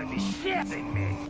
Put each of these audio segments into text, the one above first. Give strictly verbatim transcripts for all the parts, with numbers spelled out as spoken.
to be shitting me.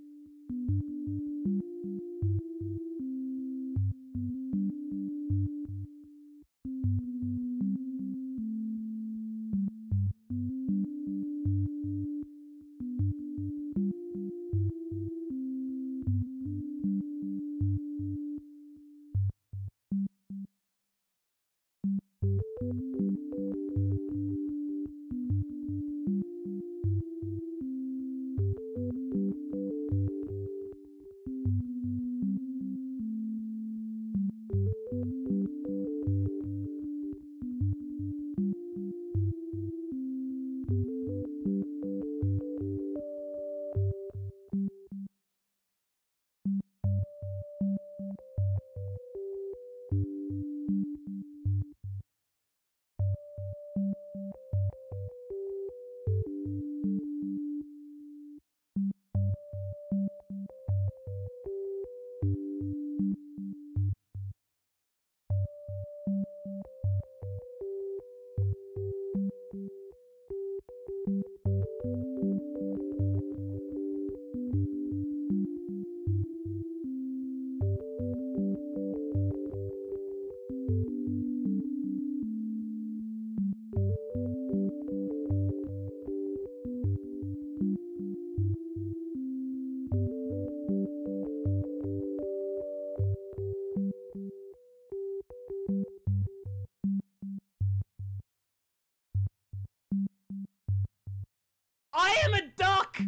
I am a duck!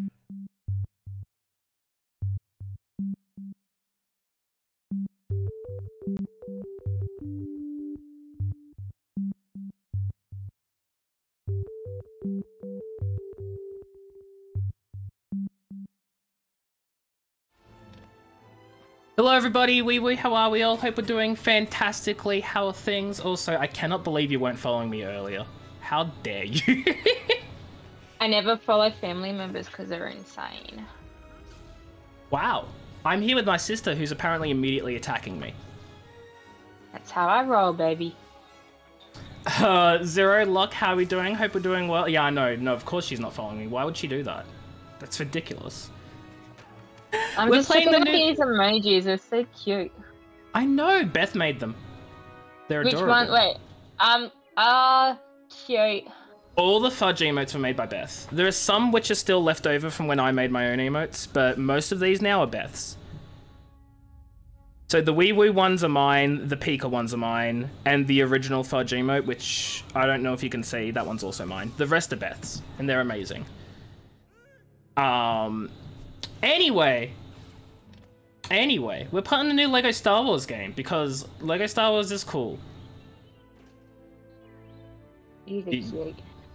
Hello everybody, wee wee, how are we all? Hope we're doing fantastically. How are things? Also, I cannot believe you weren't following me earlier. How dare you? I never follow family members because they're insane. Wow. I'm here with my sister who's apparently immediately attacking me. That's how I roll, baby. Uh, Zero Luck, how are we doing? Hope we're doing well. Yeah, I know. No, of course she's not following me. Why would she do that? That's ridiculous. I'm We're just playing looking the at new... these emojis. They're so cute. I know. Beth made them. They're Which adorable. one? Wait. Um. Ah, uh, cute. All the fudge emotes were made by Beth. There are some which are still left over from when I made my own emotes, but most of these now are Beth's. So the wee woo ones are mine, the Pika ones are mine, and the original fudge emote, which I don't know if you can see, that one's also mine. The rest are Beth's, and they're amazing. Um, anyway, anyway, we're putting the new Lego Star Wars game because Lego Star Wars is cool. These are cute.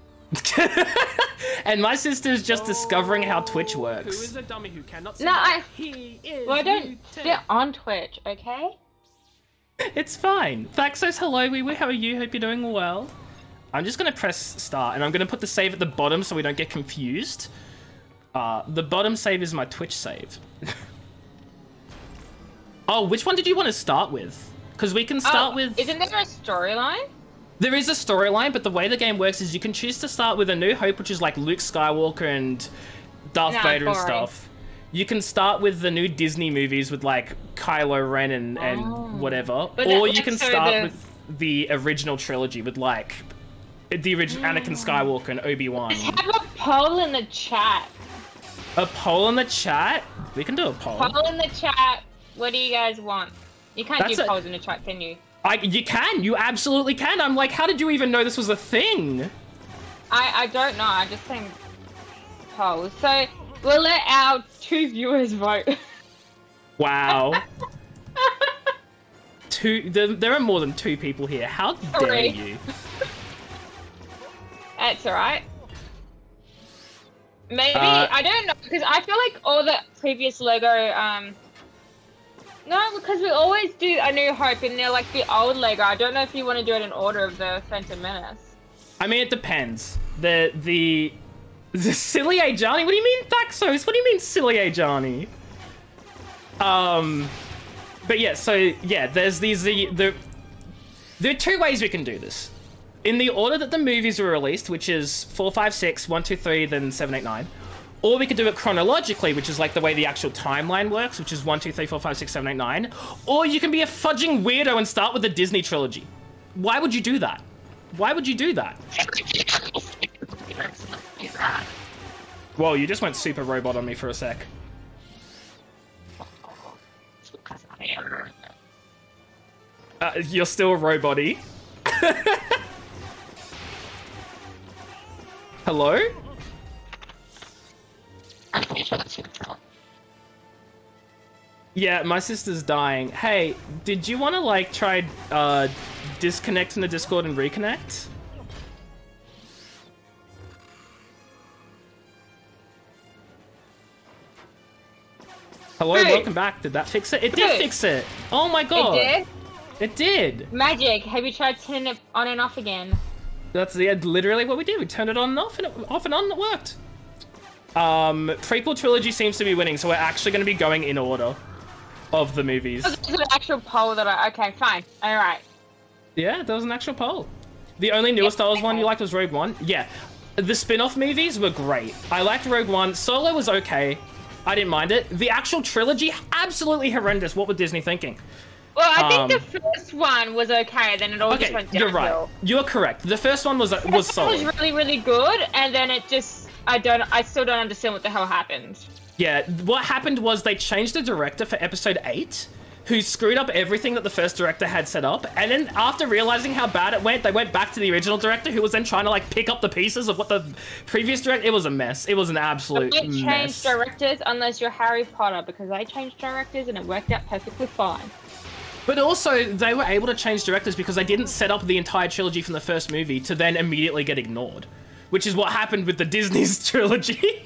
And my sister's just oh, discovering how Twitch works. Who is a dummy who cannot see No, I. He is Well, I don't muted. sit on Twitch, okay? It's fine. Thaxos, hello, wee wee, how are you? Hope you're doing well. I'm just gonna press start, and I'm gonna put the save at the bottom so we don't get confused. Uh, the bottom save is my Twitch save. Oh, which one did you want to start with? Because we can start oh, with... Isn't there a storyline? There is a storyline, but the way the game works is you can choose to start with A New Hope, which is like Luke Skywalker and Darth Nah, Vader and boring. stuff. You can start with the new Disney movies with like Kylo Ren and, and Oh. whatever. But Or that- you can so start the- with the original trilogy with like the original Anakin Skywalker and Obi-Wan. Let's have a poll in the chat. A poll in the chat? We can do a poll. Poll in the chat. What do you guys want? You can't That's do a- polls in the chat, can you? I, you can, you absolutely can. I'm like, how did you even know this was a thing? I, I don't know, I just think polls. So, we'll let our two viewers vote. Wow. Two, there, there are more than two people here. How dare Three. you? That's alright. Maybe, Uh, I don't know, because I feel like all the previous Lego, um... No, because we always do A New Hope and they're like the old Lego. I don't know if you want to do it in order of the Phantom Menace. I mean, it depends. The, the... The silly Ajani? What do you mean, Thaxos? What do you mean, silly Ajani? Um... But yeah, so, yeah, there's these... The, the, there are two ways we can do this. In the order that the movies were released, which is four, five, six, one, two, three, then seven, eight, nine. Or we could do it chronologically, which is like the way the actual timeline works, which is one, two, three, four, five, six, seven, eight, nine. Or you can be a fudging weirdo and start with the Disney trilogy. Why would you do that? Why would you do that? Whoa, you just went super robot on me for a sec. Uh, you're still robot-y. Hello? Yeah, my sister's dying. Hey, did you want to, like, try, uh, disconnecting the Discord and reconnect? Hello, Hey. welcome back. Did that fix it? It did Hey. fix it! Oh my god! It did? It did! Magic. Have you tried turning it on and off again? That's yeah, literally what we did. We turned it on and off, and it, off and on, and it worked. Um, prequel trilogy seems to be winning, so we're actually going to be going in order of the movies. Oh, this is an actual poll that I... Okay, fine. Alright. Yeah, there was an actual poll. The only newer Yep, Star Wars one okay. you liked was Rogue One? Yeah. The spin-off movies were great. I liked Rogue One. Solo was okay. I didn't mind it. The actual trilogy, absolutely horrendous. What were Disney thinking? Well, I Um, think the first one was okay, then it all just Okay, went downhill. you're right. You're correct. The first one was was It was solid. really, really good, and then it just... I don't... I still don't understand what the hell happened. Yeah, what happened was they changed the director for episode eight, who screwed up everything that the first director had set up, and then after realizing how bad it went, they went back to the original director, who was then trying to, like, pick up the pieces of what the previous director... It was a mess. It was an absolute Don't change mess. directors unless you're Harry Potter, because I changed directors and it worked out perfectly fine. But also, they were able to change directors because they didn't set up the entire trilogy from the first movie to then immediately get ignored, which is what happened with the Disney's trilogy.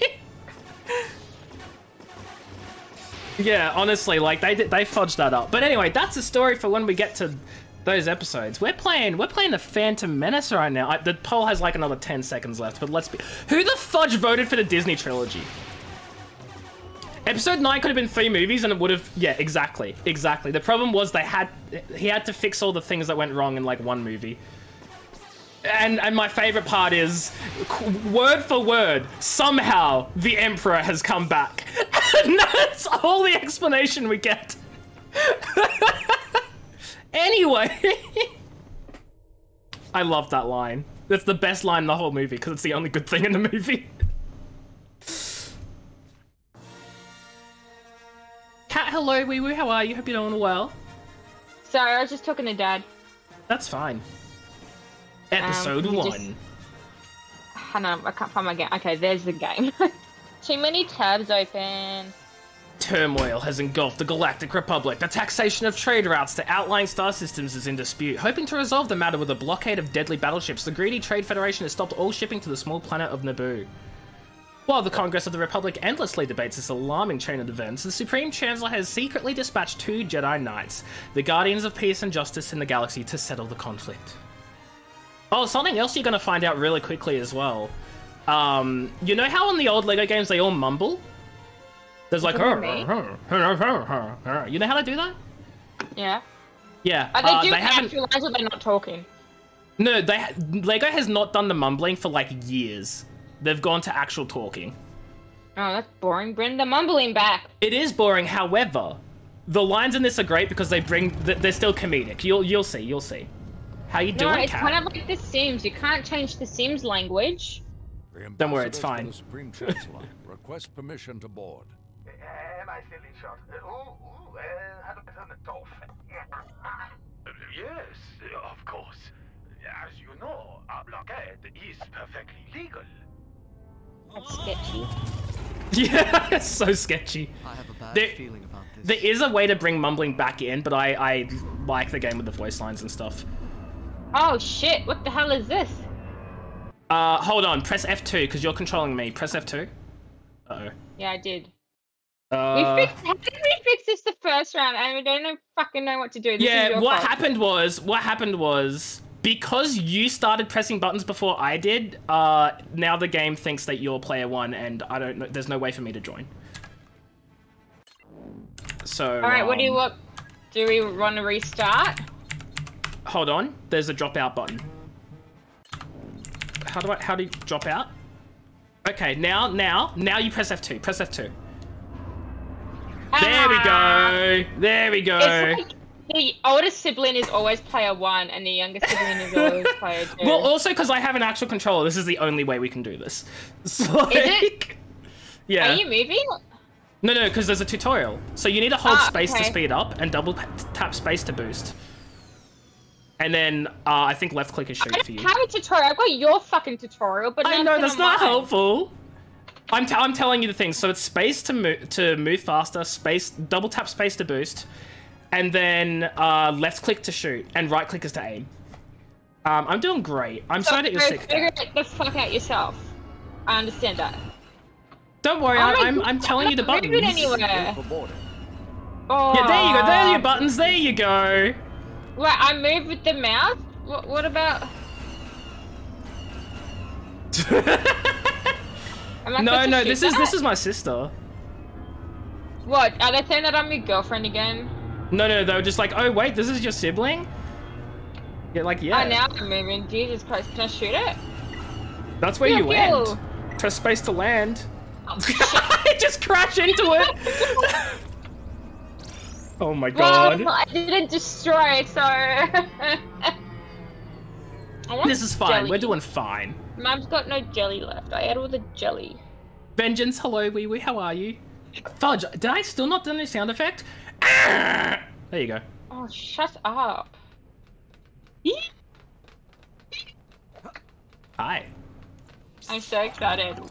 Yeah, honestly, like, they they fudged that up. But anyway, that's a story for when we get to those episodes. We're playing we're playing the Phantom Menace right now. I, the poll has like another ten seconds left, but let's be... Who the fudge voted for the Disney trilogy? Episode nine could have been three movies and it would have... Yeah, exactly. Exactly. The problem was they had... He had to fix all the things that went wrong in, like, one movie. And and my favorite part is, word for word, somehow the Emperor has come back. And that's all the explanation we get. Anyway. I love that line. That's the best line in the whole movie, because it's the only good thing in the movie. Cat, hello, wee woo, how are you? Hope you're doing well. Sorry, I was just talking to Dad. That's fine. Episode Um, you one. just- Hang on, I can't find my game. Okay, there's the game. Too many tabs open. Turmoil has engulfed the Galactic Republic. The taxation of trade routes to outlying star systems is in dispute. Hoping to resolve the matter with a blockade of deadly battleships, the greedy Trade Federation has stopped all shipping to the small planet of Naboo. While the Congress of the Republic endlessly debates this alarming chain of events, the Supreme Chancellor has secretly dispatched two Jedi Knights, the Guardians of Peace and Justice in the galaxy, to settle the conflict. Oh, something else you're going to find out really quickly as well. Um, you know how in the old LEGO games they all mumble? There's like, What do you mean? you know how to do that? Yeah. Yeah. Are they uh, doing they haven't. actual lines or they're not talking? No, they LEGO has not done the mumbling for like years. They've gone to actual talking. Oh, that's boring. Bring the mumbling back. It is boring, however, the lines in this are great because they bring. They're still comedic. You'll you'll see. You'll see. How you No, doing, it's Cat? kind of like The Sims. You can't change The Sims language. Don't worry, it's Ambassadors fine. to the Supreme Chancellor request permission to board. Am I still in shot? Oh, oh, uh, had a bit on the top. Yes, of course. As you know, a blockade is perfectly legal. That's sketchy. Yeah, it's so sketchy. I have a bad There- feeling about this. There is a way to bring mumbling back in, but I, I like the game with the voice lines and stuff. Oh shit! What the hell is this? Uh, hold on. Press F two, because you're controlling me. Press F two. Uh-oh. Yeah, I did. Uh, we fixed. How did we fix this the first round? And we don't know, fucking know what to do. This is yeah, your what fault. happened was, what happened was, because you started pressing buttons before I did, uh, now the game thinks that you're player one, and I don't know, there's no way for me to join. So, All right, what do you um, want? Do we want to restart? Hold on, there's a drop out button. How do I, how do you drop out? Okay, Okay, now, now, now you press F two. Press F two. Ah. There we go. There we go. It's like the older sibling is always player one, and the younger sibling is always player two. Well, also because I have an actual controller, this is the only way we can do this. So, like, Is it? Yeah. Are you moving? No, no, because there's a tutorial. So you need to hold Ah, space okay. to speed up and double tap space to boost. And then uh, I think left click is shoot I for you. don't have a tutorial. I've got your fucking tutorial, but I nothing know that's on not mine. helpful. I'm, t I'm telling you the things. So it's space to move to move faster, space double tap space to boost, and then uh, left click to shoot, and right click is to aim. Um, I'm doing great. I'm So sorry that you're sick. figure it the fuck out yourself. I understand that. Don't worry, Oh I, my I'm God, I'm telling I'm you the not buttons. moving anywhere. For boarding. Oh. Yeah, there you go. There are your buttons. There you go. Wait, I move with the mouse? What, what about... Am I No, supposed to no, shoot this is that? this is my sister. What? Are they saying that I'm your girlfriend again? No, no, they were just like, oh wait, this is your sibling. Yeah, like yeah. Oh, now I'm moving. Jesus Christ, can I shoot it? That's where Pew, you pew. land. Press space to land. Oh, shit. Just crash into it. Oh my god. Well, I didn't destroy, so... I want This is fine. jelly. We're doing fine. Mum's got no jelly left. I ate all the jelly. Vengeance, hello, wee wee, how are you? Fudge, did I still not do any sound effect? Ah! There you go. Oh, shut up. Hi. I'm so excited.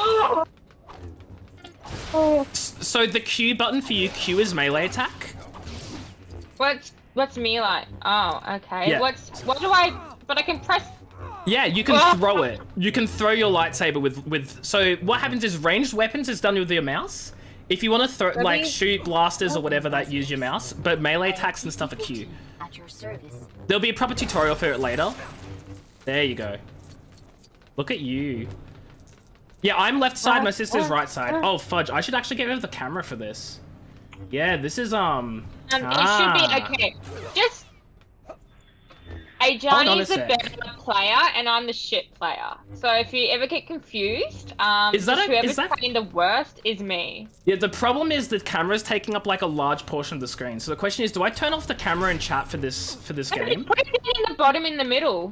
S- So the Q button for you, Q is melee attack. What's what's me like? Oh, okay. Yeah. What's what do I? But I can press. Yeah, you can Ah. throw it. You can throw your lightsaber with with. So what happens is ranged weapons is done with your mouse. If you want to throw Let like me- shoot blasters or whatever, that use your mouse. But melee attacks and stuff are Q. At your service. There'll be a proper tutorial for it later. There you go. Look at you. Yeah, I'm left side, my sister's right side. Oh, fudge. I should actually get rid of the camera for this. Yeah, this is, um... Um, ah. it should be okay. Just. Hold on Ajani a is the sec. better player, and I'm the shit player. So if you ever get confused, um, Is that just a- whoever's is that- playing the worst is me. Yeah, the problem is the camera's taking up, like, a large portion of the screen. So the question is, do I turn off the camera and chat for this, for this And game? put it in the bottom in the middle.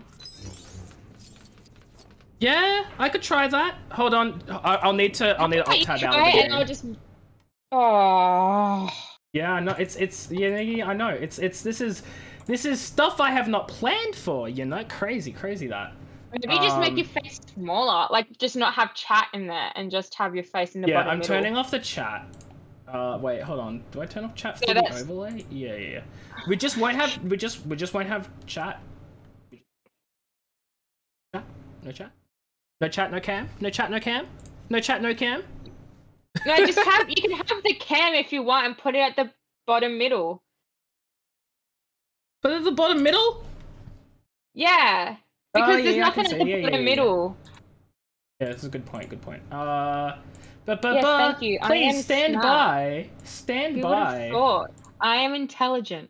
Yeah, I could try that. Hold on. I I'll need to, I'll need to You alt tab try out of the it, game. and I'll just. Oh. Yeah, I know. It's it's yeah, yeah, I know. It's it's this is this is stuff I have not planned for. You know, crazy, crazy that. Maybe just make Um, your face smaller, like just not have chat in there, and just have your face in the Yeah, bottom I'm middle. turning off the chat. Uh, wait, hold on. Do I turn off chat Yeah, for the that's- overlay? Yeah, yeah, yeah. We just won't have. We just we just won't have chat. Chat? No chat. No chat. No cam. No chat. No cam. No chat. No cam. No, just have you can have the cam if you want and put it at the bottom middle. But at the bottom middle. Yeah, Oh, because yeah, there's yeah, I can nothing see. at the Yeah, yeah, bottom yeah, yeah. middle. Yeah, this is a good point. Good point. Uh, but but Yes, but thank you. I please am stand smart. by. Stand Who would by. have thought? I am intelligent.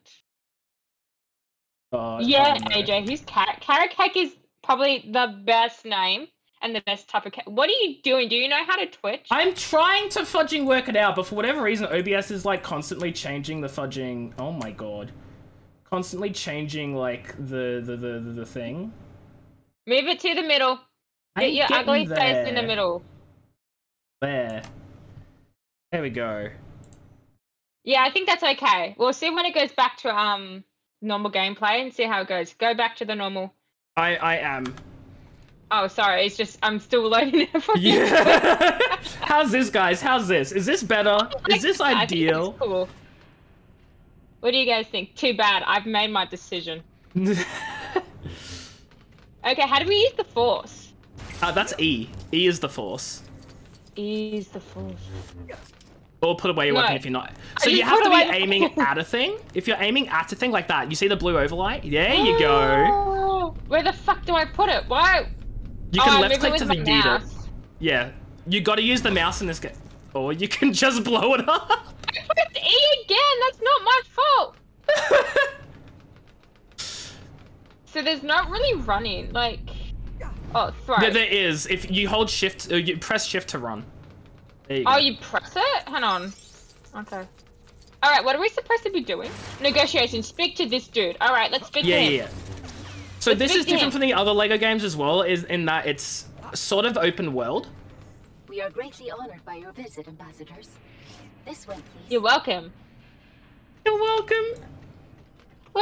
God, Yeah, oh, no. A J, who's Carrot? Carrot Cake is probably the best name and the best type of cake. What are you doing? Do you know how to Twitch? I'm trying to fudging work it out, but for whatever reason, O B S is like constantly changing the fudging. Oh my god, constantly changing like the the the the, the thing. Move it to the middle. I'm Get your getting ugly face in the there. middle. There. There we go. Yeah, I think that's okay. We'll see when it goes back to um normal gameplay and see how it goes. Go back to the normal. I I am. Oh, sorry. It's just I'm still loading it for you. Yeah. How's this, guys? How's this? Is this better? Is this I think ideal? it's cool. What do you guys think? Too bad. I've made my decision. Okay, how do we use the force? uh, that's E. E is the force. Use the force. Or put away your No. weapon if you're not. So you you have put to be away- aiming at a thing. If you're aiming at a thing like that, you see the blue overlay? There you go. Oh, where the fuck do I put it? Why? You Oh, can I left move click it to with the my yeet it. mouse. Yeah. You gotta use the mouse in this game. Or you can just blow it up. I pressed E again. That's not my fault. So there's not really running. Like, Oh, throw. There, there is. If you hold shift, uh, you press shift to run. There you go. Oh, you press it? Hang on. Okay. Alright, what are we supposed to be doing? Negotiation. Speak to this dude. Alright, let's speak Yeah, to him. yeah, yeah. So Let's this speak is to different him. from the other LEGO games as well, is in that it's sort of open world. We are greatly honored by your visit, ambassadors. This way, please. You're welcome. You're welcome. Woo!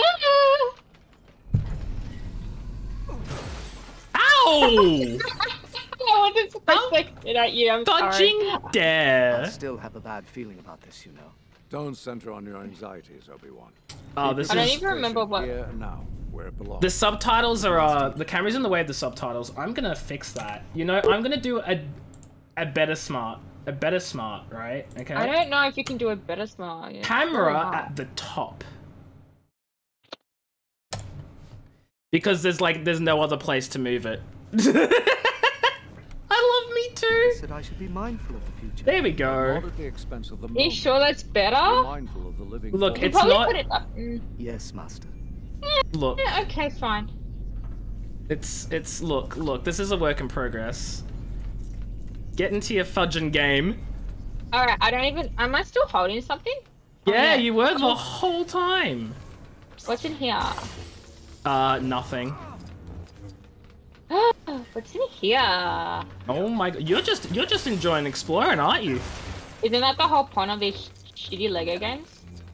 Ow! I wasn't supposed to get at you, I'm Dodging sorry. I dare. still have a bad feeling about this, you know. Don't center on your anxieties, Obi-Wan. Oh, Keep this I your don't is... even remember concentration what- Here and now, where it belongs. The subtitles are, uh, the camera's in the way of the subtitles. I'm gonna fix that. You know, I'm gonna do a, a better smart. A better smart, right? Okay? I don't know if you can do a better smile. Yeah. Camera Oh, at the top. Because there's like, there's no other place to move it. I love me I too. said I should be mindful of the future. There we go. Not at the expense of the Are you moment. sure that's Be better? mindful of the living Look, You it's probably not- put it up. Mm, Yes, master. Look, yeah, okay, fine. it's, it's, look, look, this is a work in progress. Get into your fudging game. Alright, I don't even. Am I still holding something? Oh, Yeah, you were the whole time. What's in here? Uh, nothing. What's in here? Oh my god, you're just, you're just enjoying exploring, aren't you? Isn't that the whole point of these shitty Lego games?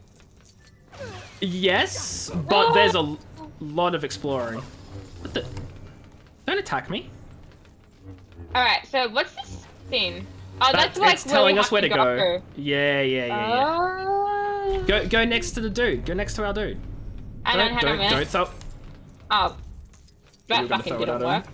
Yes, but there's a l- lot of exploring. What the? Don't attack me. Alright, so what's this thing? Oh, That's, that's, like it's telling where we us where to have go. Yeah, yeah, yeah, yeah. Oh. Go, go next to the dude. Go next to our dude. I don't have a don't, minute. don't throw. Oh. You were That gonna fucking throw it didn't at him. work.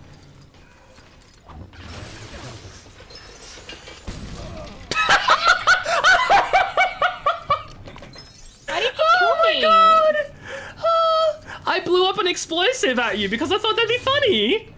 How did you kill Oh my me? god! Ah, I blew up an explosive at you because I thought that'd be funny.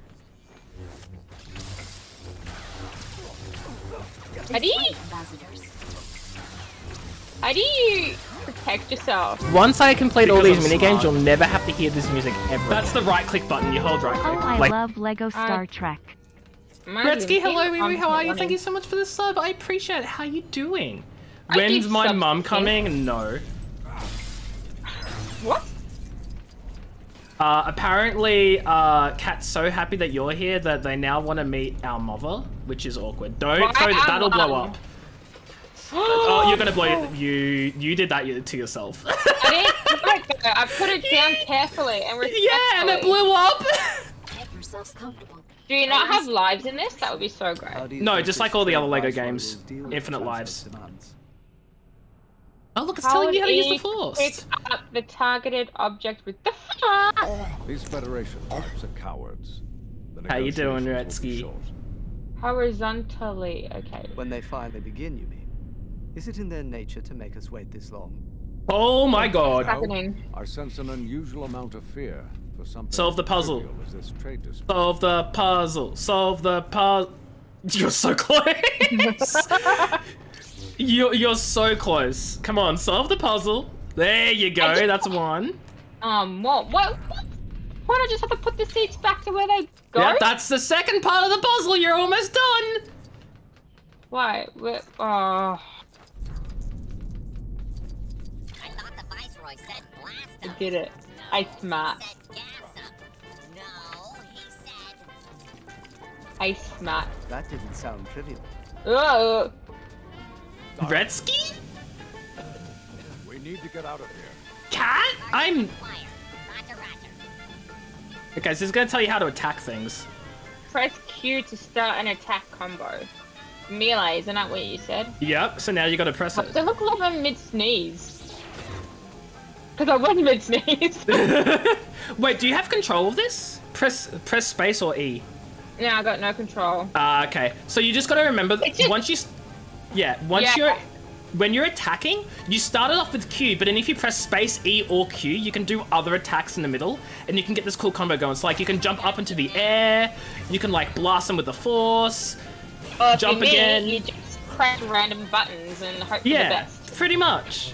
How do you, Ambassadors. how do you protect yourself? Once I complete all Because these I'm minigames, smart. you'll never have to hear this music ever. That's the right click button. You hold right Oh, click. I Like, love Lego Star Uh, Trek. Am I Gretzky, losing? hello, Wee I'm Wee, how are you? running. Thank you so much for the sub. I appreciate it. How you doing? I When's did my sub mum to coming? No. What? Uh, apparently, uh, Kat's so happy that you're here that they now want to meet our mother, which is awkward. Don't Why throw that, our that'll blow mum? up. Oh, you're gonna blow it. You, you did that to yourself. I didn't put it there. I put it down carefully and respectfully. Yeah, and it blew up. Get yourselves comfortable. Do you not have lives in this? That would be so How great. do you No, think just this like all the other great Lego viceroy games. will deal with Infinite Chancellor's lives. demands? Oh, look, it's telling you how to use the force. Pick up the targeted object with the fire. These Federation types are cowards. The How you doing, negotiations will be Retsky? short. Horizontally, okay. When they finally begin, you mean? Is it in their nature to make us wait this long? Oh my What's god. happening? I sense an unusual amount of fear for something Solve the puzzle. trivial as this trade dispute. Solve the puzzle. Solve the puzzle. You're so close. you're, you're so close. Come on, solve the puzzle. There you go. That's one. Um, what? What? what? Why don't I just have to put the seats back to where they go? Yeah, that's the second part of the puzzle. You're almost done. Why? Where, oh, I thought the Viceroy said blast I us. did it. I smart. Said gas up. No, he said... I smart. That didn't sound trivial. Oh, Retsky? We need to get out of here. Cat? I'm... Fire. Roger, roger. Okay, so it's gonna tell you how to attack things. press Q to start an attack combo. Melee, isn't that what you said? Yep, so now you gotta press it. They look like I'm mid-sneeze. Because I was mid-sneeze. Wait, do you have control of this? Press press space or E? No, I got no control. Ah, uh, okay. So you just gotta remember that It's just- once you, s- yeah, once Yeah. you're, when you're attacking, you start it off with Q, but then if you press space, E, or Q, you can do other attacks in the middle, and you can get this cool combo going. So like you can jump up into the air, you can like blast them with the force, Or if jump you're me, again. You just press random buttons and hope for the yeah, best. pretty much.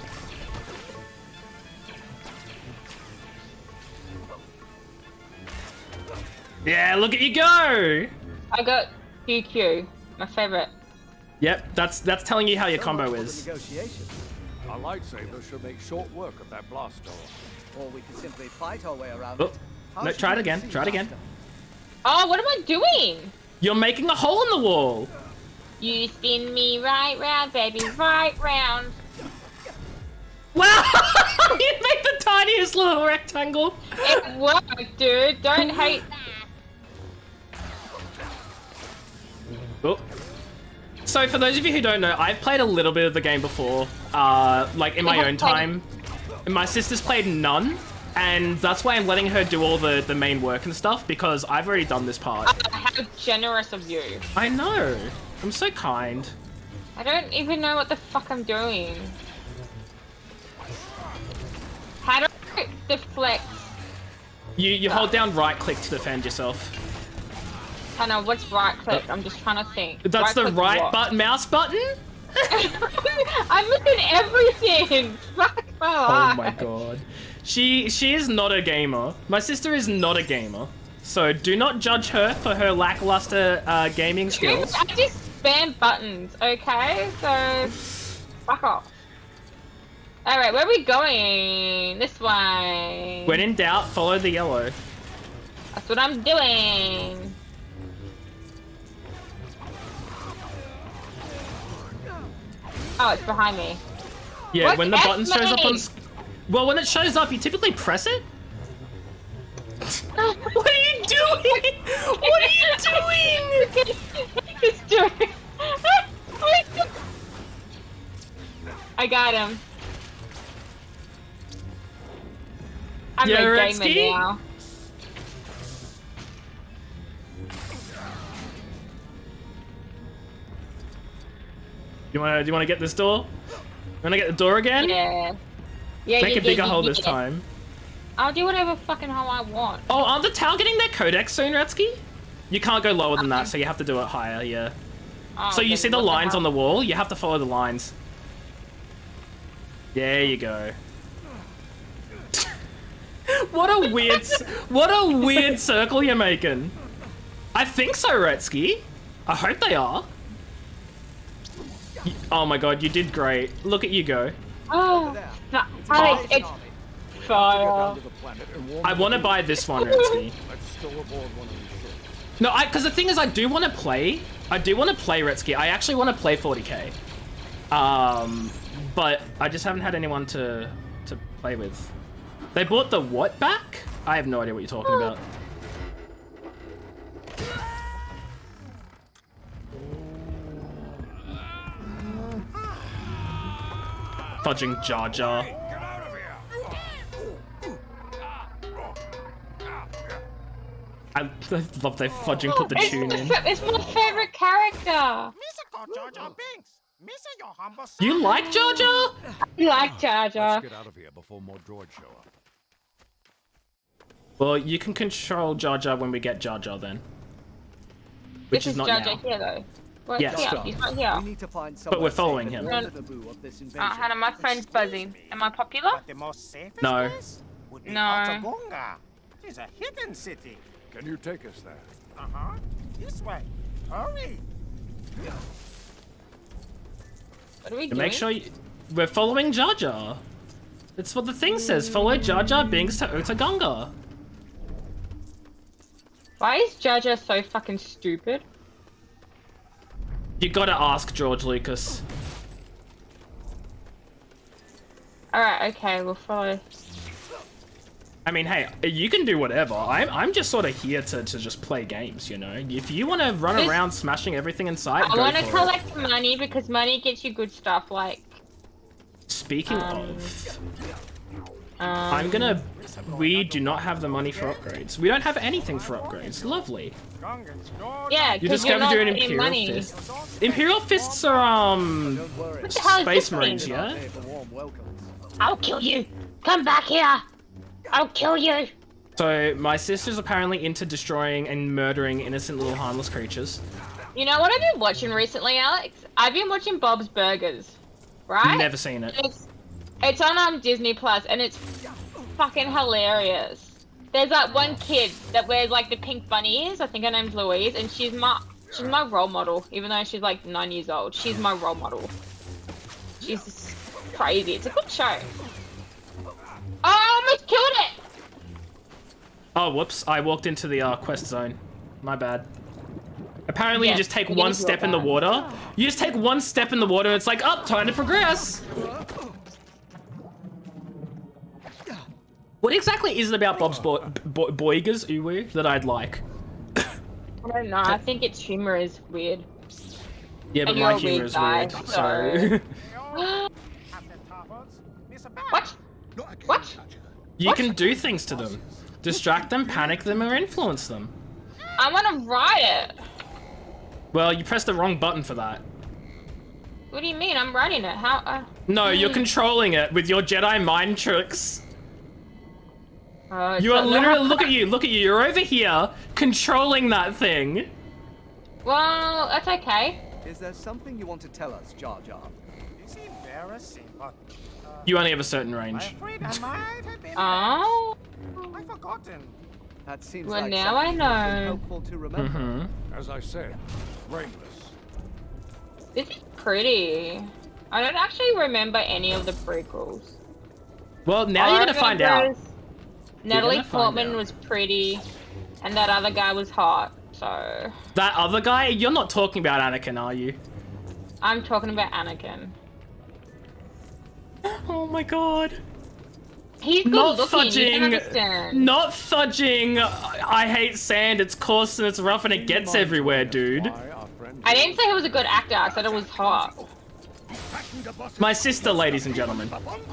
Yeah, look at you go! I got Q Q, my favorite. Yep, that's that's telling you how your combo For the is. negotiations. A lightsaber should make short work of that blast door. Or we could simply fight our way around Oh, it. How no, should try it we again, proceed, try it again. Master? Oh, what am I doing? You're making a hole in the wall! You spin me right round, baby, right round. Wow! You made the tiniest little rectangle! It worked, dude. Don't hate. Oh. So for those of you who don't know, I've played a little bit of the game before, uh, like in my Yeah, own played- time. And my sister's played none, and that's why I'm letting her do all the, the main work and stuff, because I've already done this part. How generous of you. I know. I'm so kind. I don't even know what the fuck I'm doing. How do I deflect? You you hold down right click to defend yourself. Hannah, what's right click? I'm just trying to think. That's the click right what? button mouse button? I'm missing everything. Fuck my Oh life. my god. She she is not a gamer. My sister is not a gamer. So do not judge her for her lackluster uh, gaming skills. I just spam buttons, okay? So, fuck off. Alright, where are we going? This way. When in doubt, follow the yellow. That's what I'm doing. Oh, it's behind me. Yeah, What's when the button shows up on... F sc- Well, when it shows up, you typically press it? What are you doing? What are you doing? He's doing. I got him. I'm Yeah, a Retsky? gamer now. You wanna, do you wanna get this door? You wanna get the door again? Yeah. Yeah, Make yeah, a bigger yeah, hole yeah, this yeah. time. I'll do whatever fucking hole I want. Oh, aren't the Tau getting their codex soon, Retsky? You can't go lower than that, so you have to do it higher, yeah. Oh, So you then see the what lines hell? on the wall? You have to follow the lines. There you go. What a weird, s- what a weird circle you're making. I think so, Retsky. I hope they are. Y- Oh my god, you did great. Look at you go. Oh, no, Alex, it's Go fire. down to the planet and warn I the want to crew. buy this one, Retsky. Let's stow aboard one of these ships. No, I because the thing is, I do want to play. I do want to play Retsky. I actually want to play forty K. Um, but I just haven't had anyone to to play with. They bought the what back? I have no idea what you're talking about. Fudging Jar Jar. Get out of here! I, I love they fudging put the It's, tune in. it's my favorite character. You like Jar Jar? I like Jar Jar. Let's get out of here before more droids show up. Well, you can control Jar Jar when we get Jar Jar then. Which This is not Jar now. Jar here though. Well, Yes. yeah, Stop. he's not here. We need to find But we're somewhere following safe him. and rendezvous of this invasion. Uh, Hannah, my phone's buzzing. Am I popular? The most safest No. place would be No. Otogunga. It's a hidden city. Can you take us there? Uh-huh. This way. Hurry. What are we To doing? make sure you, we're following Jar Jar. It's what the thing says. Follow Jar Jar Binks to Otogunga. Why is Jar Jar so fucking stupid? You gotta ask George Lucas. Alright, okay, we'll follow. I mean, hey, you can do whatever. I'm, I'm just sort of here to, to just play games, you know? If you want to run This- around smashing everything in sight, I go want to for collect money because money gets you good stuff like. it. Speaking um, of, Um, I'm gonna... We do not have the money for upgrades. We don't have anything for upgrades. Lovely. Yeah, You because you're discovered not you're an getting Imperial money. Fist. Imperial Fists are, um... Don't worry. What the hell is Space this Marines, thing? yeah? Here for warm welcomes. I'll kill you. Come back here. I'll kill you. So, my sister's apparently into destroying and murdering innocent little harmless creatures. You know what I've been watching recently, Alex? I've been watching Bob's Burgers, right? Never seen it. It's it's on um Disney Plus and it's fucking hilarious. there's that one kid that wears like the pink bunny ears. I think her name's Louise, and she's my she's my role model. Even though she's like nine years old, she's my role model. She's just crazy. It's a good show. Oh, I almost killed it. Oh, whoops! I walked into the uh, quest zone. My bad. Apparently, Yes, you just take it one is your step in the bad. water. You just take one step in the water, and it's like, oh, time to progress. What exactly is it about Bob's Bo Bo Boiger's Uwu that I'd like? I don't know. I think its humor is weird. Yeah, but And my you're a humor weird is guy, weird, so... so- What? What? You What? can do things to them. Distract them, panic them, or influence them. I want to ride it. Well, you pressed the wrong button for that. What do you mean? I'm riding it. How? Uh... No, you're controlling it with your Jedi mind tricks. Uh, You are so- literally, look at you, look at you, you're over here, controlling that thing. Well, that's okay. Is there something you want to tell us, Jar Jar? It's embarrassing, but You only have a certain I'm range. afraid I might have been. Oh. I've forgotten. That seems Well, like now I something that would be know. helpful to remember. Mm-hmm. As I said, brainless. This is pretty. I don't actually remember any of the prequels. Well, now All you're I gonna find remember out. is Natalie gonna find Portman out. was pretty, and that other guy was hot. So That other guy, you're not talking about Anakin, are you? I'm talking about Anakin. Oh my god. He's good Not looking. You can fudging. understand. Not fudging. I hate sand. It's coarse and it's rough and it gets everywhere, dude. Why our friend I didn't say he was a good actor. I said it was hot. My sister, ladies and gentlemen.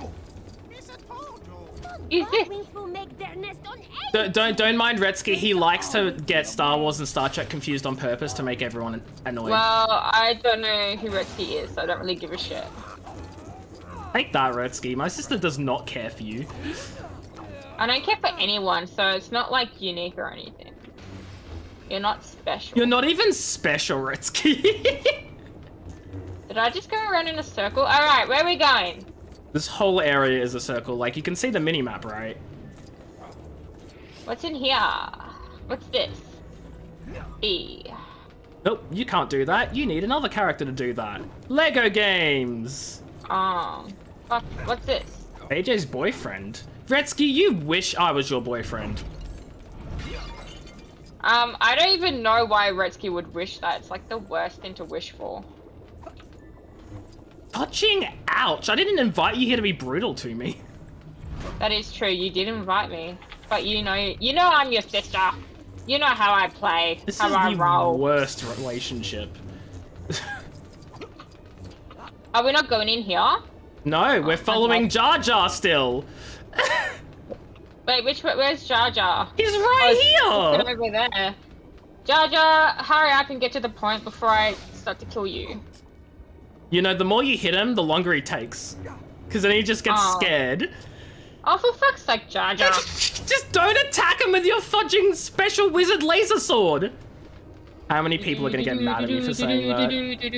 Is this? Don't don't, don't mind Retsky. He likes to get Star Wars and Star Trek confused on purpose to make everyone annoyed. Well, I don't know who Retsky is, so I don't really give a shit. Take that, Retsky. My sister does not care for you. I don't care for anyone, so it's not like unique or anything. You're not special. You're not even special, Retsky. Did I just go around in a circle? Alright, where are we going? This whole area is a circle. Like, you can see the mini-map, right? What's in here? What's this? E. Nope, you can't do that. You need another character to do that. Lego games! Oh. Fuck, what's this? A J's boyfriend. Retsky, you wish I was your boyfriend. Um, I don't even know why Retsky would wish that. It's like the worst thing to wish for. Touching, ouch! I didn't invite you here to be brutal to me. That is true, you did invite me. But you know, you know I'm your sister. You know how I play, This how is I the roll. worst relationship. Are we not going in here? No, we're following Jar Jar still. Wait, which where's Jar Jar? He's right Oh, here! he's over there. Jar Jar, hurry up and get to the point before I start to kill you. You know, the more you hit him, the longer he takes. Because then he just gets Oh. scared. Oh, for fuck's sake, Jar Jar. Just don't attack him with your fudging special wizard laser sword. How many people are gonna get mad at me for saying that?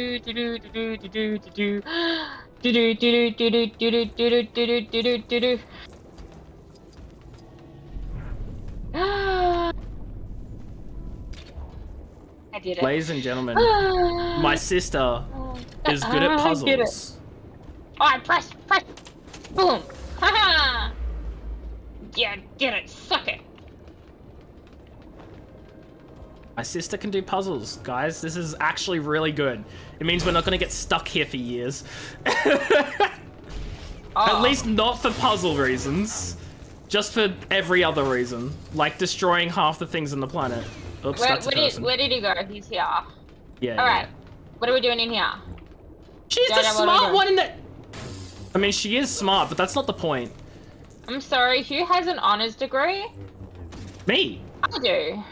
I did it. Ladies and gentlemen, my sister is good at I did it. puzzles. Alright, press, press. Boom. Haha. Yeah, get it. Suck it. My sister can do puzzles, guys. This is actually really good. It means we're not gonna get stuck here for years. Oh. At least not for puzzle reasons. Just for every other reason. Like destroying half the things on the planet. Oops, Where, that's a where, did, person. where did he go? He's here. Yeah, Alright. yeah. What are we doing in here? She's Yeah, the yeah, what are we smart doing? one in the... I mean, she is smart, but that's not the point. I'm sorry, who has an honors degree? Me. I do.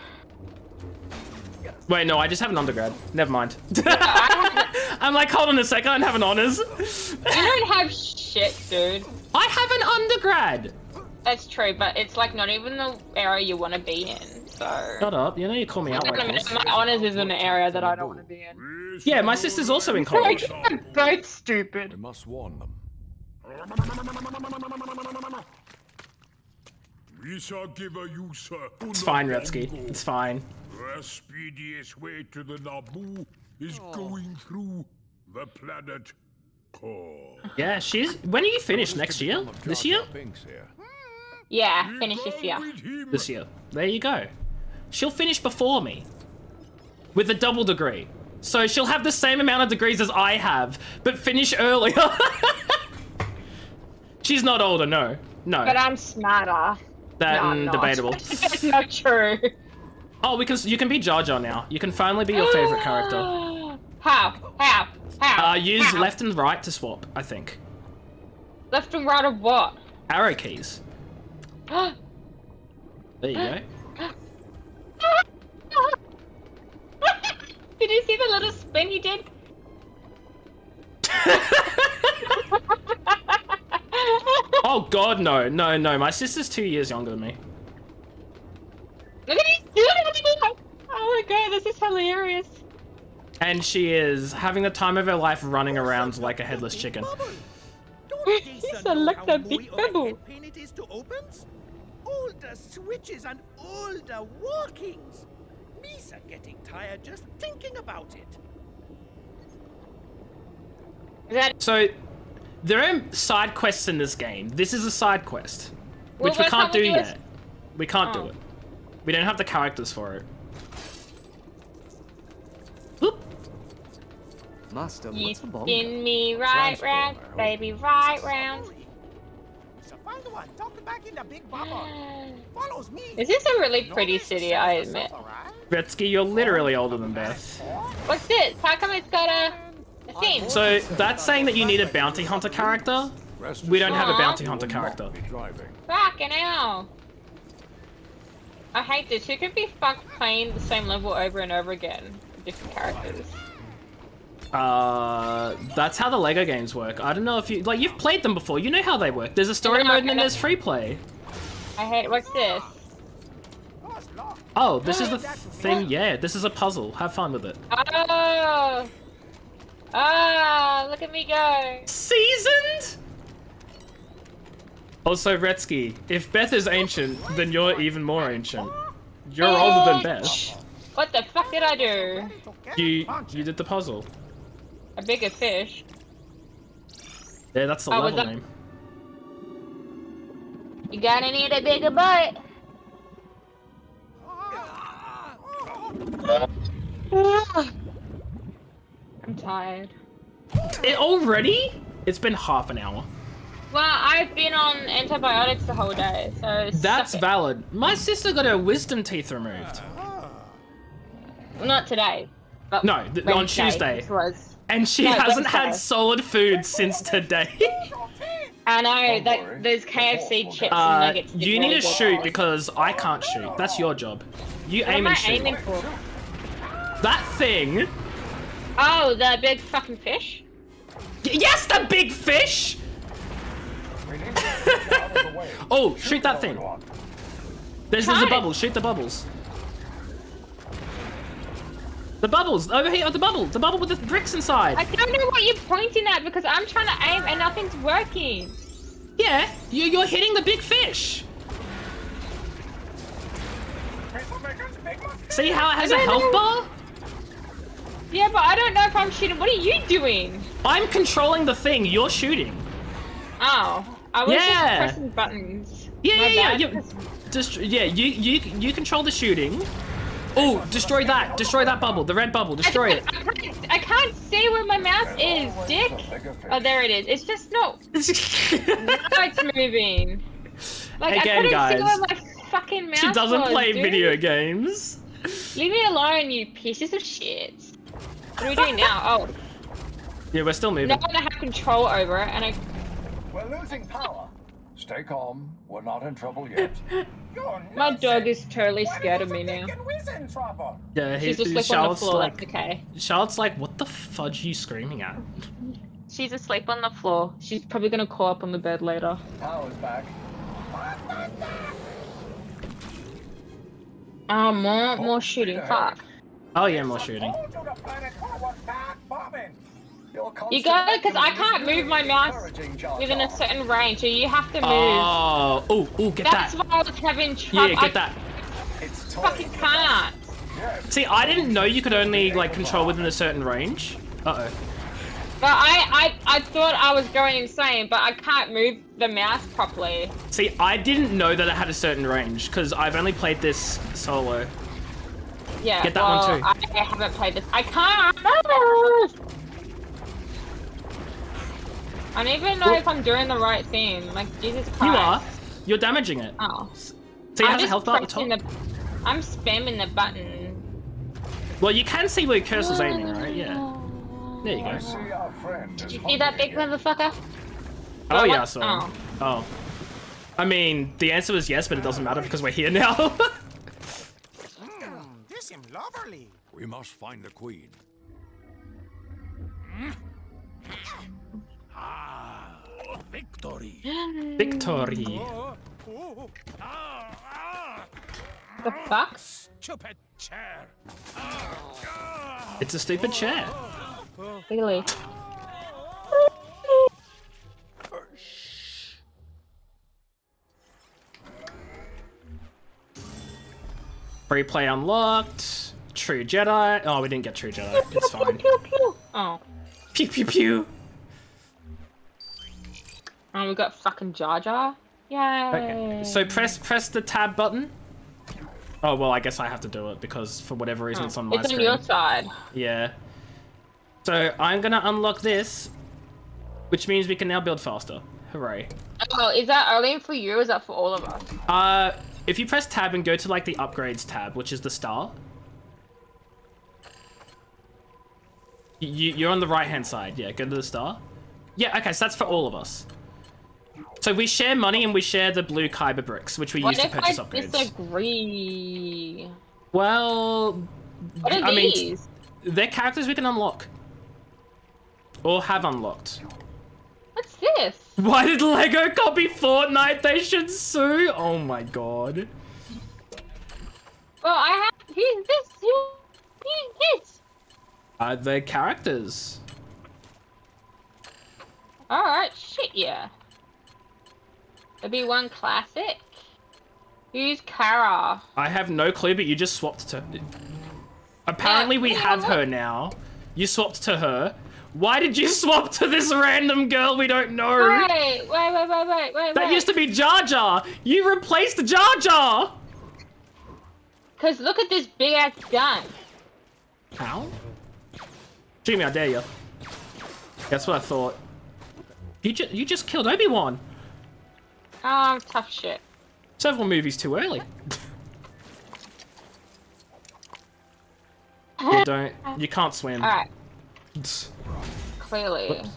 Wait, no, I just have an undergrad. Never mind. I I'm like, hold on a second, I don't have an honors. You don't have shit, dude. I have an undergrad. That's true, but it's like not even the area you want to be in, so... Shut up, you know you call me out Hang on a like minute, this. my honors is an area that I don't want to be in. Yeah, my sister's also in college. They're both stupid. We must warn them. It's fine, Retsky. It's fine. The speediest way to the Naboo is going through the planet core. Yeah, she's. When are you finished? Next year? This year? Yeah, finish this year. This year. There you go. She'll finish before me. With a double degree. So she'll have the same amount of degrees as I have, but finish earlier. She's not older, no. No. But I'm smarter. That no, mm, I'm not. debatable. That's not true. Oh, we can. You can be Jar Jar now. You can finally be your favorite character. How? How? How? Uh, use How? left and right to swap, I think. Left and right of what? Arrow keys. There you go. Did you see the little spin he did? Oh god, no, no, no. My sister's two years younger than me. Look at him doing it! Oh my god, this is hilarious. And she is having the time of her life running around like a headless chicken. He's a like the big bubble. Pain it is to opens? All the switches and all the walkings. Me's are getting tired just thinking about it. Is that So, there are side quests in this game. This is a side quest, Well, which we what can't do can't we do yet. is- We can't Oh. do it. We don't have the characters for it. Oop. Master, you what's a bomb? spin me right round, baby, right round. So find the one talking back in the big bubble. Follows me. Is this a really pretty city, I admit? Retsky, you're literally older than Beth. What's this? How come it's got a, a theme? So, that's saying that you need a bounty hunter character. We don't have a Aw. bounty hunter character. Fucking hell. I hate this. Who could be fuck playing the same level over and over again? With different characters. Uh, that's how the Lego games work. I don't know if you, like, you've played them before. You know how they work. There's a story No, mode and then I- there's free play. I hate what's this? Oh, this is the th thing. Yeah, this is a puzzle. Have fun with it. Oh! Ah, look at me go. Seasoned? Also, Retsky, if Beth is ancient, then you're even more ancient. You're older than Beth. What the fuck did I do? You you did the puzzle. A bigger fish. Yeah, that's the Oh, was level that- name. You gotta need a bigger butt. I'm tired. It already? It's been half an hour. Well, I've been on antibiotics the whole day, so That's suck it. valid. My sister got her wisdom teeth removed. Well, not today. But No, th- on Wednesday, Tuesday. which was. And she No, hasn't had Wednesday. solid food since today. I know that those K F C chips and Uh, nuggets. did you really need to good. shoot because I can't shoot. That's your job. You What aim am I and shoot. aiming for? That thing. Oh, the big fucking fish. Y- yes, the big fish. Oh, shoot that thing. There's, there's a Try. bubble. Shoot the bubbles. The bubbles over here. The bubble. The bubble with the bricks inside. I don't know what you're pointing at because I'm trying to aim and nothing's working. Yeah, you, you're hitting the big fish. See how it has I a don't health know. bar? Yeah, but I don't know if I'm shooting. What are you doing? I'm controlling the thing. You're shooting. Oh, I was Yeah. just pressing buttons. Yeah, My yeah, bad. yeah. You, dest- yeah, you, you, you control the shooting. Oh, destroy that. Destroy that bubble. The red bubble. Destroy it. I can't, I can't see where my mouse is, dick. Oh, there it is. It's just not. No, it's moving. Like I Again, couldn't guys, see where my fucking mouse She doesn't was, play dude. video games. Leave me alone, you pieces of shit. What are we doing now? Oh, Yeah, we're still moving. now I have control over it, and I. We're losing power. Stay calm. We're not in trouble yet. My dog is totally scared of me now. Yeah, he, She's asleep on the Charlotte's floor. like, That's okay. Charlotte's like, what the fudge are you screaming at? She's asleep on the floor. She's probably gonna call up on the bed later. Power's back. Oh, more, more shooting. Fuck. Oh yeah, more shooting. You go, because I can't move my mouse within a certain range, so you have to move. Oh, oh, oh, get That's that. why I was having trouble. Yeah, get that. I fucking can't. See, I didn't know you could only, like, control within a certain range. Uh-oh. But I, I, I thought I was going insane, but I can't move the mouse properly. See, I didn't know that it had a certain range, because I've only played this solo. Yeah, Get that well, one too. I, I haven't played this. I can't. I don't even know Well, if I'm doing the right thing. Like, Jesus Christ. You are. You're damaging it. Oh. See, it I'm has a just health bar at the top. pressing the- I'm spamming the button. Well, you can see where your cursor's aiming, right? Yeah. There you go. Did you see that big motherfucker? Oh, Oh, yeah, I what? saw him. Oh. I mean, the answer was yes, but it doesn't matter because we're here now. Mm, this seems lovely. We must find the queen. Ah, victory. Victory. The fuck? Stupid chair. It's a stupid chair. Really? Free play unlocked. True Jedi. Oh, we didn't get True Jedi. It's fine. Pew, pew. Oh. Pew pew pew. And we got fucking Jar Jar. Yay. Okay. So press press the tab button. Oh well, I guess I have to do it because for whatever reason Oh, it's on my it's screen. on your side. Yeah. So I'm gonna unlock this, which means we can now build faster. Hooray. Oh, is that only for you or is that for all of us? Uh, if you press tab and go to like the upgrades tab, which is the star. You, you're on the right hand side. Yeah, go to the star. Yeah, okay, so that's for all of us. So we share money and we share the blue Kyber bricks, which we What use to if purchase I upgrades. disagree? Well, What are I mean, these? they're characters we can unlock. Or have unlocked. What's this? Why did Lego copy Fortnite? They should sue! Oh my god. Well, I have. Who's this? Who? Who's this? Uh, they're characters. Alright, shit, yeah. There'll be one classic. Who's Kara? I have no clue, but you just swapped to... Apparently we have her now. You swapped to her. Why did you swap to this random girl we don't know? Wait, wait, wait, wait, wait, wait, That wait. used to be Jar Jar! You replaced Jar Jar! Cause look at this big ass gun. How? Shoot me, I dare you. That's what I thought. You, ju you just killed Obi-Wan. Oh, tough shit. Several movies too early. You don't... You can't swim. Alright. Clearly. Whoops.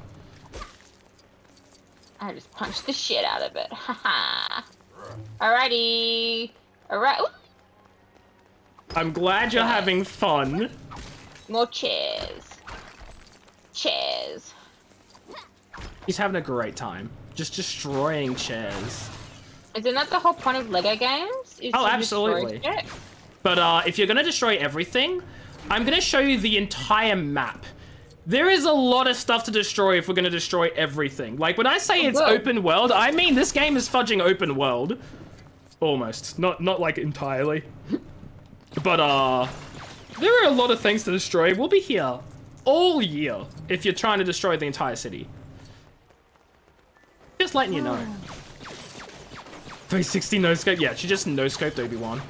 I just punched the shit out of it. Haha. Alrighty. Alright. Ooh. I'm glad you're having fun. More chairs. Chairs. He's having a great time. Just destroying chairs. Isn't that the whole point of Lego games? Is Oh, to absolutely. destroy shit? But uh, if you're gonna destroy everything, I'm gonna show you the entire map. There is a lot of stuff to destroy if we're gonna destroy everything. Like, when I say it's Whoa. open world, I mean this game is fudging open world. Almost. Not, not like entirely. But, uh, there are a lot of things to destroy. We'll be here all year if you're trying to destroy the entire city. Just letting you know. three sixty no-scope? Yeah, she just no-scoped Obi-Wan.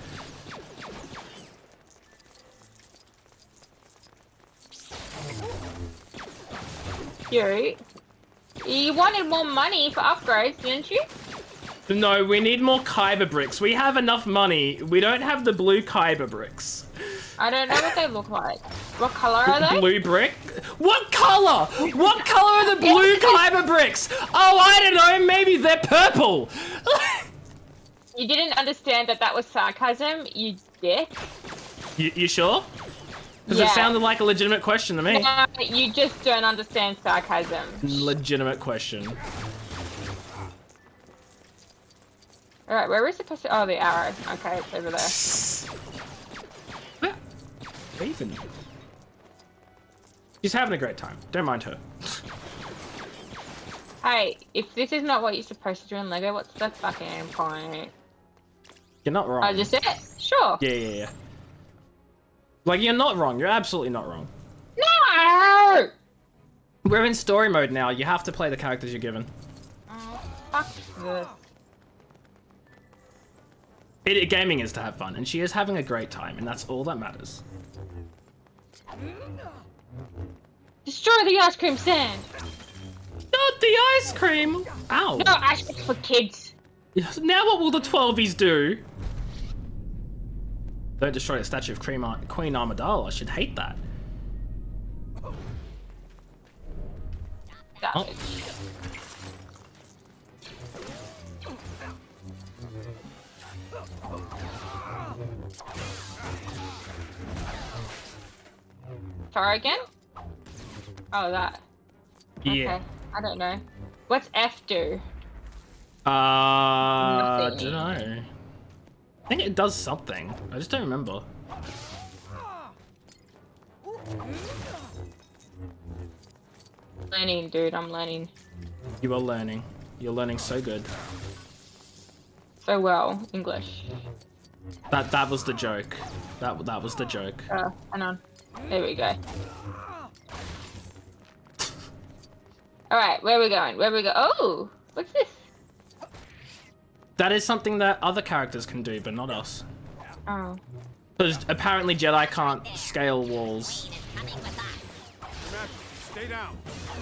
Cute. You wanted more money for upgrades, didn't you? No, we need more Kyber bricks. We have enough money. We don't have the blue Kyber bricks. I don't know what they look like. What color are they? Blue brick? What color? What color are the blue Kyber bricks? Oh, I don't know. Maybe they're purple. You didn't understand that that was sarcasm, you dick. You, you sure? Because Yeah. it sounded like a legitimate question to me. No, you just don't understand sarcasm. Legitimate question. Alright, where is it supposed to- oh, the arrow. Okay, it's over there. Raven. She's having a great time. Don't mind her. Hey, if this is not what you're supposed to do in Lego, what's the fucking point? You're not wrong. I just said it. Sure. Yeah, yeah, yeah. Like, you're not wrong. You're absolutely not wrong. No! We're in story mode now. You have to play the characters you're given. Oh, fuck this. It, it, gaming is to have fun, and she is having a great time, and that's all that matters. Destroy the ice cream stand! Not the ice cream! Ow! No, ice cream for kids. Now what will the twelvies do? Don't destroy the statue of Queen, Ar Queen Amidala. I should hate that. Oh. Try again? Oh, that. Yeah. Okay. I don't know. What's F do? Uh, I Nothing. don't know. I think it does something. I just don't remember. Learning, dude. I'm learning You are learning. You're learning so good. so well English. That that was the joke. That that was the joke. Uh, hang on. There we go. Alright, where are we going? Where are we go? Oh! What's this? That is something that other characters can do, but not us. Oh. Because apparently Jedi can't scale walls. Stay down.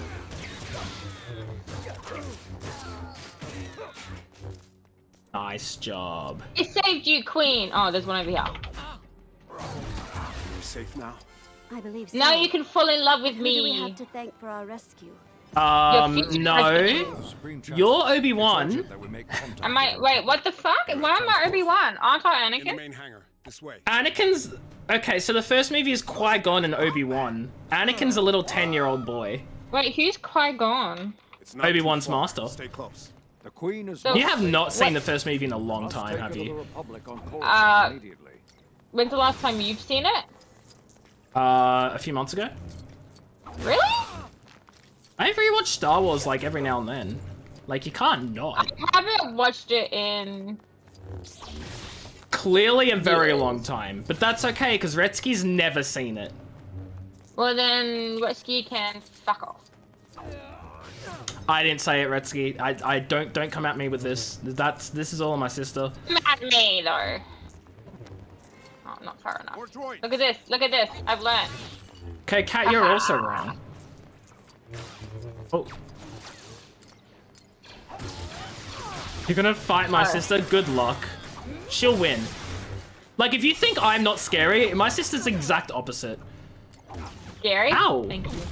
Nice job. It saved you, Queen! Oh, there's one over here. You're safe now. I believe so. Now you can fall in love with Who do we me. have to thank for our rescue? Um, Your future no. husband. You're Obi-Wan. Am I? Wait, what the fuck? Why am I Obi-Wan? Aren't I In the Anakin? main hangar. This way. Anakin's... Okay, so the first movie is Qui-Gon and Obi-Wan. Anakin's a little ten-year-old boy. Wait, who's Qui-Gon? It's not Obi-Wan's too far. master. Stay close. The Queen is So- You have not seen What- the first movie in a long Must time, take have her to the you? Republic on course Uh, immediately. When's the last time you've seen it? Uh, a few months ago? Really? I rewatch Star Wars, like, every now and then. Like, you can't I not. haven't watched it in... Clearly a very Years. long time. But that's okay, because Retsky's never seen it. Well then, Wesky can fuck off. I didn't say it, Retsky. I, I don't don't come at me with this. That's this is all my sister. Not me, though. Oh, not far enough. More droids. Look at this, look at this. I've learned. Okay, Kat, you're also wrong. Oh. You're gonna fight my Alright. sister? Good luck. She'll win. Like, if you think I'm not scary, my sister's the exact opposite. Gary? Ow. Thank you.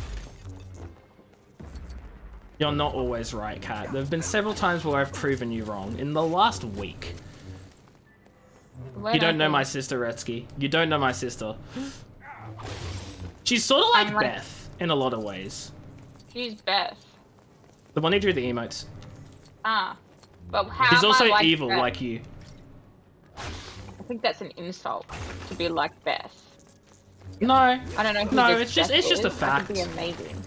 You're not always right, Kat. There have been several times where I've proven you wrong. In the last week. When You don't I know my think- sister, Retsky. You don't know my sister. She's sort of like I'm like- Beth, in a lot of ways. She's Beth. The one who drew the emotes. Ah. But how She's am also I like evil, Beth? like you. I think that's an insult, to be like Beth. No. I don't know who No, this it's just- Beth it's just a is. That could be fact. amazing.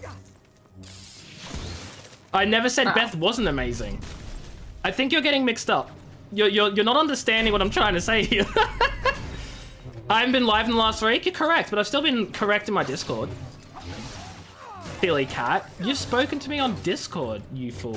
I never said Oh. Beth wasn't amazing. I think you're getting mixed up. You're, you're, you're not understanding what I'm trying to say here. I haven't been live in the last week. You're correct, but I've still been correct in my Discord. Silly cat. You've spoken to me on Discord, you fool.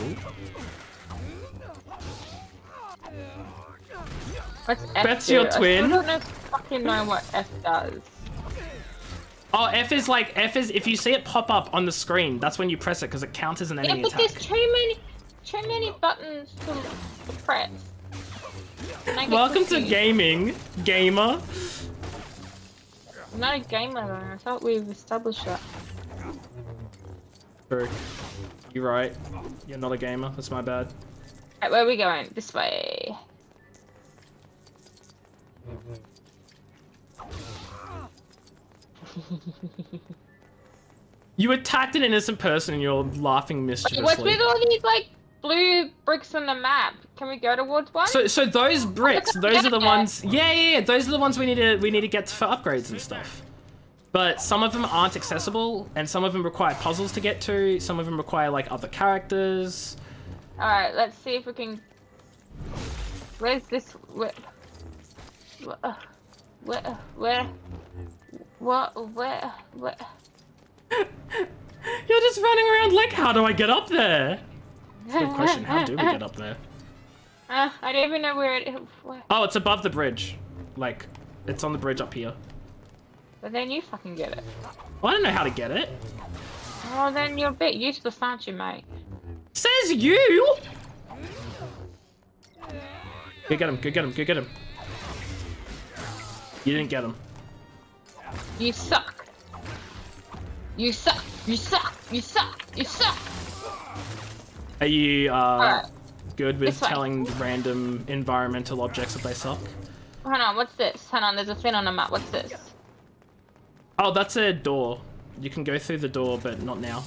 What's F Beth's do? your I still twin? don't know, fucking know what F does. Oh, F is like, F is, if you see it pop up on the screen, that's when you press it, because it counts as an Yeah, enemy but attack. there's too many, too many buttons to, to press. And I get Welcome to confused. gaming, gamer. I'm not a gamer though. I thought we've established that. True. You're right. You're not a gamer. That's my bad. Right, where are we going? This way. You attacked an innocent person and you're laughing Wait, mischievously. what's with all these like blue bricks on the map? Can we go towards one? So, so those bricks, those are the Yeah. ones. Yeah, yeah, yeah. Those are the ones we need to we need to get for upgrades and stuff. But some of them aren't accessible, and some of them require puzzles to get to. Some of them require like other characters. All right, let's see if we can. Where's this? Where? Where? Where? What? Where? Where? You're just running around like, how do I get up there? Good question. How do we get up there? Uh, I don't even know where it is. Where? Oh, it's above the bridge. Like, it's on the bridge up here. But then you fucking get it. Well, I don't know how to get it. Oh, then you're a bit useless, aren't you, mate? Says you! Go get him, go get him, go get him. You didn't get him. You suck. You suck. You suck. You suck. You suck. Are you, uh, right. good with This way. telling random environmental objects that they suck? Hang on, what's this? Hang on, there's a thing on the map. What's this? Oh, that's a door. You can go through the door, but not now.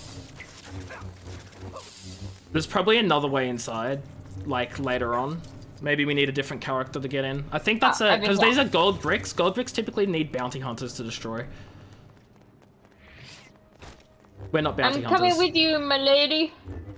There's probably another way inside, like later on. Maybe we need a different character to get in. I think that's Oh, a, I think because that- these are gold bricks. Gold bricks typically need bounty hunters to destroy. We're not bounty I'm hunters. coming with you, my lady.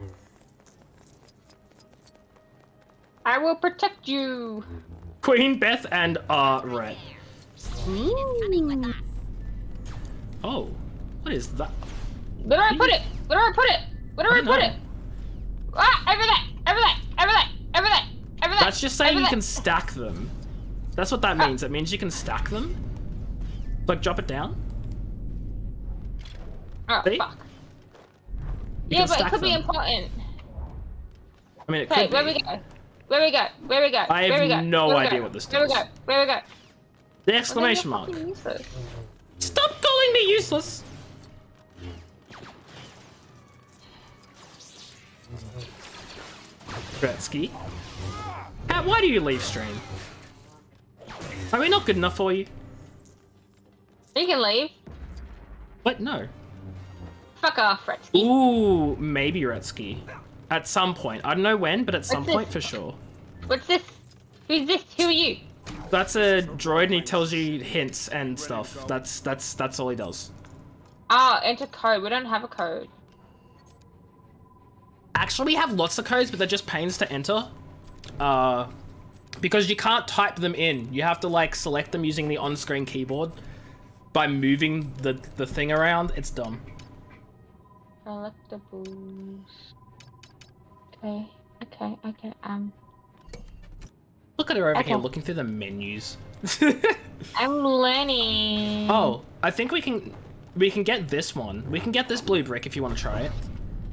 I will protect you. Queen Beth and uh Rhett. Coming with us. Oh, what is that? Where do I put it? Where do I put it? Where do I, I don't put know. it? Ah, over there, over there, over there, over there, over there. That's just saying over you there. can stack them. That's what that Ah. means. It means you can stack them. Like drop it down. Oh, See? fuck. You Yeah, can but it stack could be them. important. I mean, it Okay, could where be. we go? Where we go? Where we go? I have where we go? no where we idea go? what this Where we does. go? Where we go? The exclamation Well, mark. then you're fucking useless. Stop calling me useless. Gretzky. Pat, why do you leave stream? Are we not good enough for you? You can leave. What? No. Fuck off, Retzky. Ooh, maybe Retsky. At some point. I don't know when, but at some What's point this? for sure. What's this? Who's this? Who are you? That's a droid and he tells you hints and stuff. That's that's that's all he does. Ah, enter code. We don't have a code. Actually, we have lots of codes, but they're just pains to enter. Uh, because you can't type them in. You have to like select them using the on-screen keyboard by moving the the thing around. It's dumb. Collectibles. Okay. Okay. Okay. Um. Look at her over Okay. here looking through the menus. I'm learning. Oh, I think we can we can get this one. We can get this blue brick if you want to try it.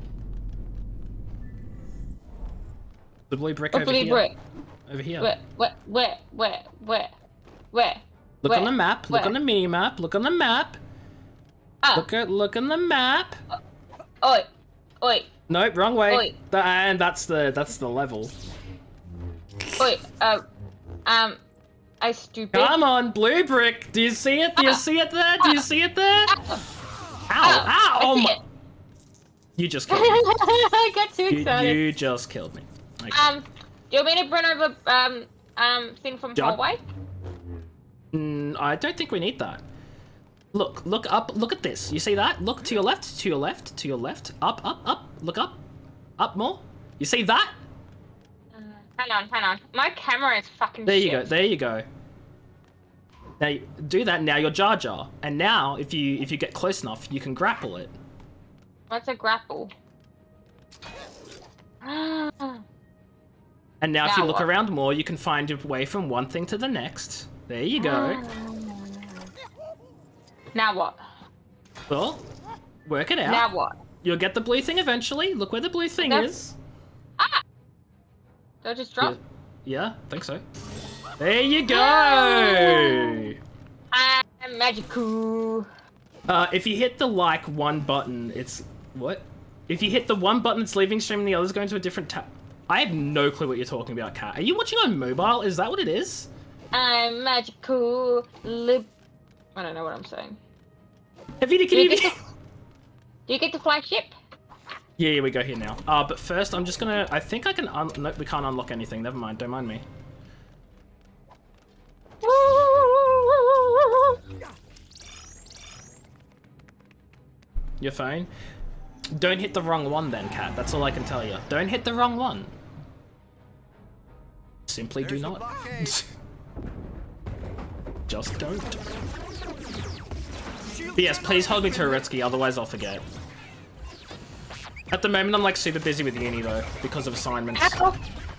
The blue brick What over blue here. brick? Over here. Where? Where? Where? Where? Where? Where? Look Where? on the map. Look Where? on the mini map. Look on the map. Ah. Look at look on the map. Oi. Oi. Nope, wrong way. Oi. Th- and that's the that's the level. Oi. Uh. Um. I stupid. Come on, blue brick. Do you see it? Do you Ah. see it there? Do you see it there? Ow! Ah, Ow! I Oh see my! it. You just killed me. I got too You, excited. you just killed me. Okay. Um. Do you want me to bring over um um thing from John? hallway? Mm, I don't think we need that. Look, look up, look at this. You see that? Look to your left, to your left, to your left. Up, up, up. Look up. Up more. You see that? Uh, hang on. Hang on. My camera is fucking. There you shit. go, there you go. Now, you do that, now you're Jar Jar. And now, if you if you get close enough, you can grapple it. What's a grapple? And now, if Now you look what? around more, you can find your way from one thing to the next. There you go. Now what? Well, work it out. Now what? You'll get the blue thing eventually. Look where the blue thing That's- is. Ah! Do I just drop? Yeah, yeah, think so. There you go! I'm magical. Uh, if you hit the like one button, it's... What? If you hit the one button, it's leaving stream and the other's going to a different tab. I have no clue what you're talking about, Kat. Are you watching on mobile? Is that what it is? I'm magical. Lib. I don't know what I'm saying. Have you, Do can you you get to, do you get to fly ship? Yeah, yeah, we go here now. Uh, but first, I'm just gonna... I think I can... Un nope, we can't unlock anything. Never mind. Don't mind me. your phone. Don't hit the wrong one then, Cat. That's all I can tell you. Don't hit the wrong one. Simply do not. Just don't. But yes, please hold me to Aretsky, otherwise I'll forget. At the moment, I'm like super busy with uni though, because of assignments. Ow.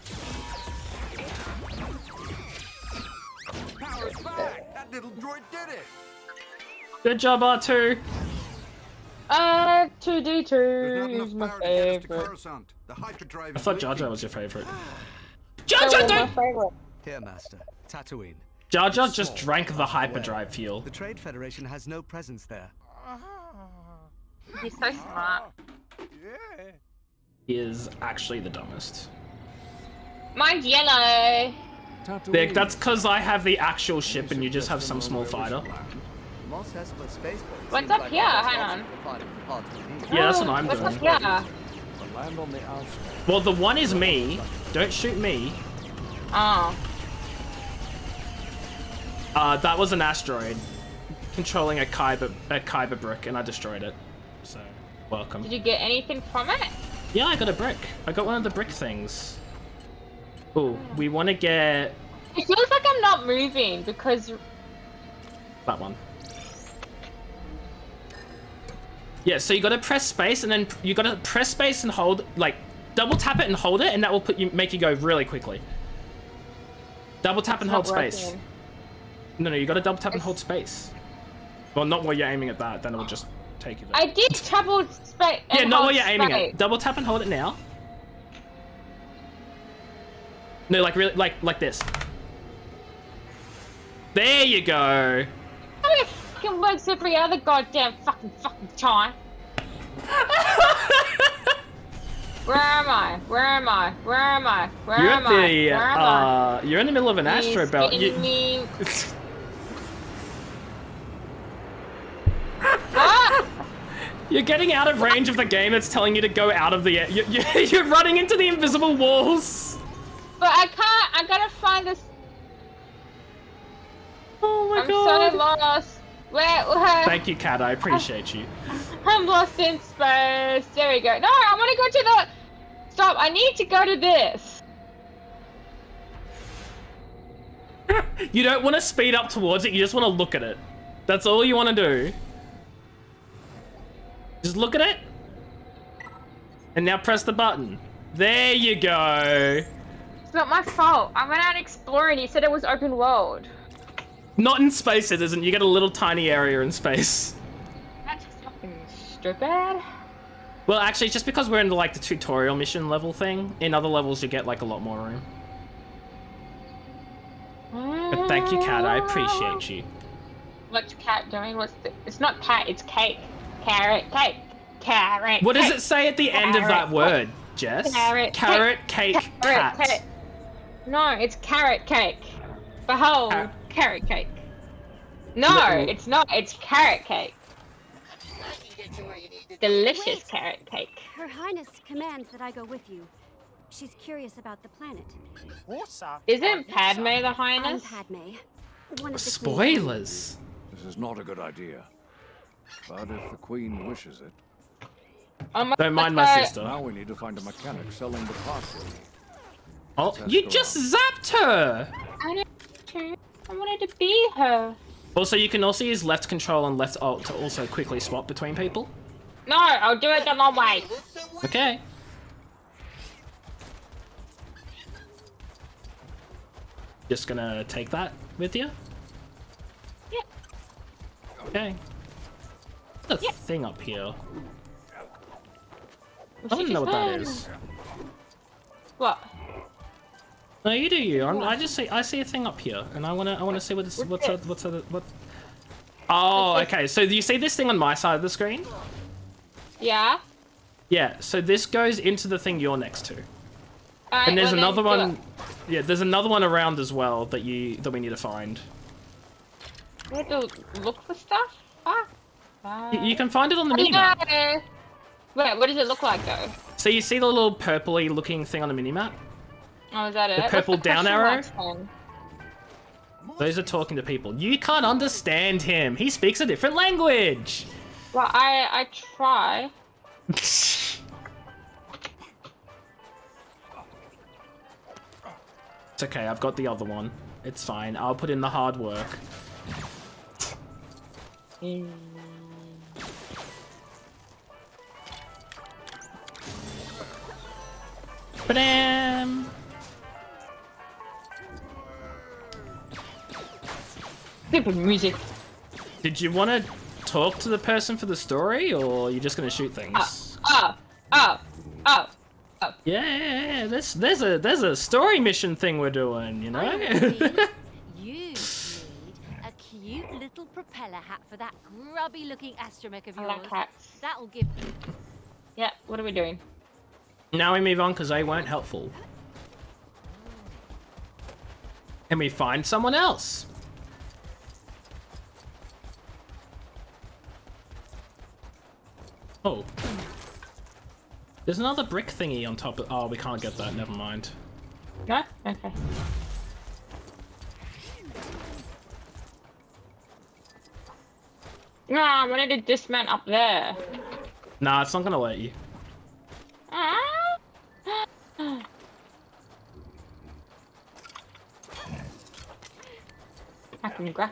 Power's back! That little droid did it! Good job, R two. Uh, two D two There's not is enough my power to get us to favorite. Coruscant. The hyperdrive I is thought Jar leaking. Jar was your favorite. That Jar Jar, was my don't! favorite. Here, Master. Tatooine. Jar Jar just drank the hyperdrive fuel. The Trade Federation has no presence there. He's so smart. Yeah. He is actually the dumbest. Mine's yellow. Vic, that's because I have the actual ship and you just have some small fighter. Mos Espa spaceport What's seems up like here? the best Hang option on. for finding the parts we need. Yeah, that's what I'm What's doing. up here? The land on the outskirts. Well, the one is me. Don't shoot me. Oh. Uh, that was an asteroid controlling a Kyber, a Kyber brick, and I destroyed it. So, welcome. Did you get anything from it? Yeah, I got a brick. I got one of the brick things. Oh, we want to get It feels like I'm not moving because that one. Yeah, so you got to press space, and then you got to press space and hold, like, double tap it and hold it, and that will put you make you go really quickly. Double tap and hold not working. space. No, no, you got to double tap and hold space. Well, not while you're aiming at that, then it will just take you there. I did trouble space. Yeah, not while you're aiming it. Double tap and hold it now. No, like really, like like this. There you go. How it fucking works every other goddamn fucking fucking time. Where am I? Where am I? Where am I? Where You're am at I? the, Where am I? uh, you're in the middle of an He's astro belt. getting You... me. What? You're getting out of range of the game. It's telling you to go out of the. You, you, you're running into the invisible walls. But I can't. I gotta find this. Oh my I'm god. so lost. Where? where? Thank you, Kat. I appreciate you. I'm lost in space. There we go. No, I want to go to the. Stop. I need to go to this. You don't want to speed up towards it. You just want to look at it. That's all you want to do. Just look at it. And now press the button. There you go. It's not my fault. I went out exploring. You said it was open world. Not in space, it isn't. You get a little tiny area in space. That's just fucking stupid. Well, actually, it's just because we're in the, like the tutorial mission level thing. In other levels, you get like a lot more room. But thank you, Kat. I appreciate you. What's Cat doing? What's the... It's not cat. It's cake. Carrot cake. Carrot. What does cake. it say at the end of that Carrot word, Jess? Carrot Carrot cake, Carrot cat. cake. No, it's carrot cake. Behold, Car- carrot cake. No, No. it's not. It's carrot cake. Delicious Wait. carrot cake. Her Highness commands that I go with you. She's curious about the planet. Isn't Padme the I'm Highness? Padme. One of the Queen's Spoilers. This is not a good idea. But if the Queen wishes it, Oh my Don't mind my God. sister. now we need to find a mechanic selling the parts. Oh, you just zapped her! I didn't. I wanted to be her. Also, you can also use left control and left alt to also quickly swap between people. No, I'll do it the long way. Okay. Just gonna take that with you? Yeah. Okay. What's the Yeah. thing up here? Well, I don't she know what just- that is. What? No, you do you. I'm, I just see I see a thing up here, and I wanna I wanna see what this what's a, what's a, what. Oh, okay. So do you see this thing on my side of the screen? Yeah. Yeah. So this goes into the thing you're next to, Alright, and there's well, another then do one. Yeah, there's another one around as well that you that we need to find. it. We have to look for stuff. Ah. Uh, You, you can find it on the I minimap. know. Wait, what does it look like though? So you see the little purpley looking thing on the minimap? Oh, is that The it? What's purple down question arrow? marks then? Those are talking to people. You can't understand him. He speaks a different language. Well, I I try. It's okay, I've got the other one. It's fine. I'll put in the hard work. Mm. Ba-dam! Stupid music. Did you want to talk to the person for the story, or are you just gonna shoot things? Oh, oh, oh, oh. Yeah, yeah, yeah. There's, there's a there's a story mission thing we're doing, you know? You need a cute little propeller hat for that grubby-looking astromech of I yours. like hats. That'll give. Yeah, what are we doing? Now we move on because they weren't helpful. And we find someone else. Oh. There's another brick thingy on top of... Oh, we can't get that. Never mind. No? Okay. No, I wanted to dismount up there. Nah, it's not gonna let you. Ah. I can grab.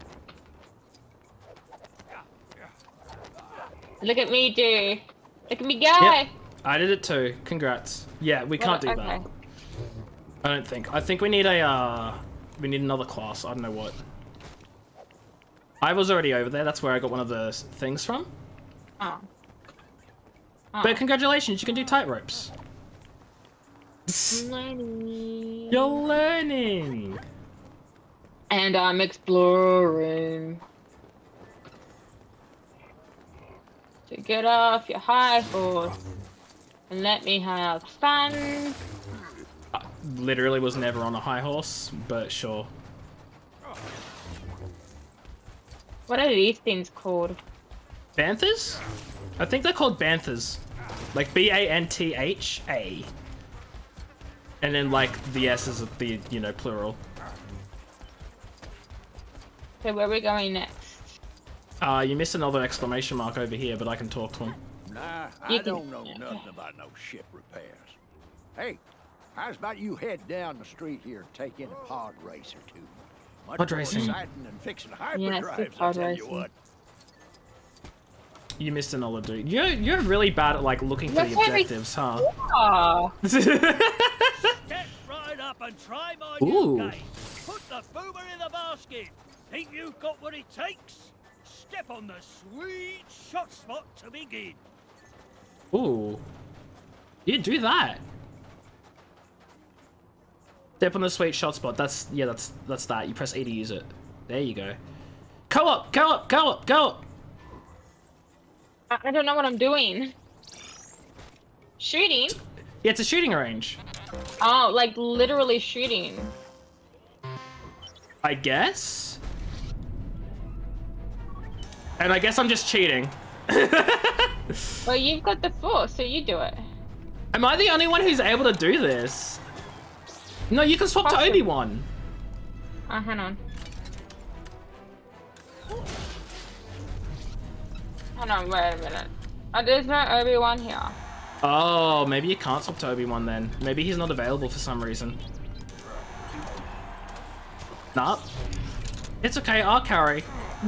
Look at me, do. Look at me go. Yep, I did it too. Congrats. Yeah, we can't Well, do okay. that. I don't think. I think we need a, uh... We need another class. I don't know what. I was already over there. That's where I got one of the s- things from. Oh. Oh. But congratulations, you can do tight ropes. Learning. You're learning. And I'm exploring. So get off your high horse and let me have fun. I literally was never on a high horse, but sure. What are these things called? Banthas? I think they're called banthas. Like B A N T H A. And then like the S is the, you know, plural. So where are we going next? Uh, you missed another exclamation mark over here, but I can talk to him. Nah, You I can- don't know nothing about no ship repairs. Hey, how's about you head down the street here and take in a pod race or two? Much Pod more racing. exciting than fixing Yeah, it's hyperdrives, good I'll pod tell you racing. what. You missed another dude. You're, you're really bad at like looking for the Look every- objectives, huh? Oh. Get right up and try my Ooh. new game. Put the boomer in the basket. Think you've got what it takes? Step on the sweet shot spot to begin. Ooh. You do that. Step on the sweet shot spot. That's, yeah, that's, that's that. You press A to use it. There you go. Go up, go up, go up, go up. I I don't know what I'm doing. Shooting? Yeah, it's a shooting range. Oh, like literally shooting. I guess? And I guess I'm just cheating. Well, you've got the force, so you do it. Am I the only one who's able to do this? No, you can swap to Possible. Obi-Wan. Oh, hang on. Hang on, wait a minute. Oh, there's no Obi-Wan here. Oh, maybe you can't swap to Obi-Wan then. Maybe he's not available for some reason. Nah. It's okay, I'll carry.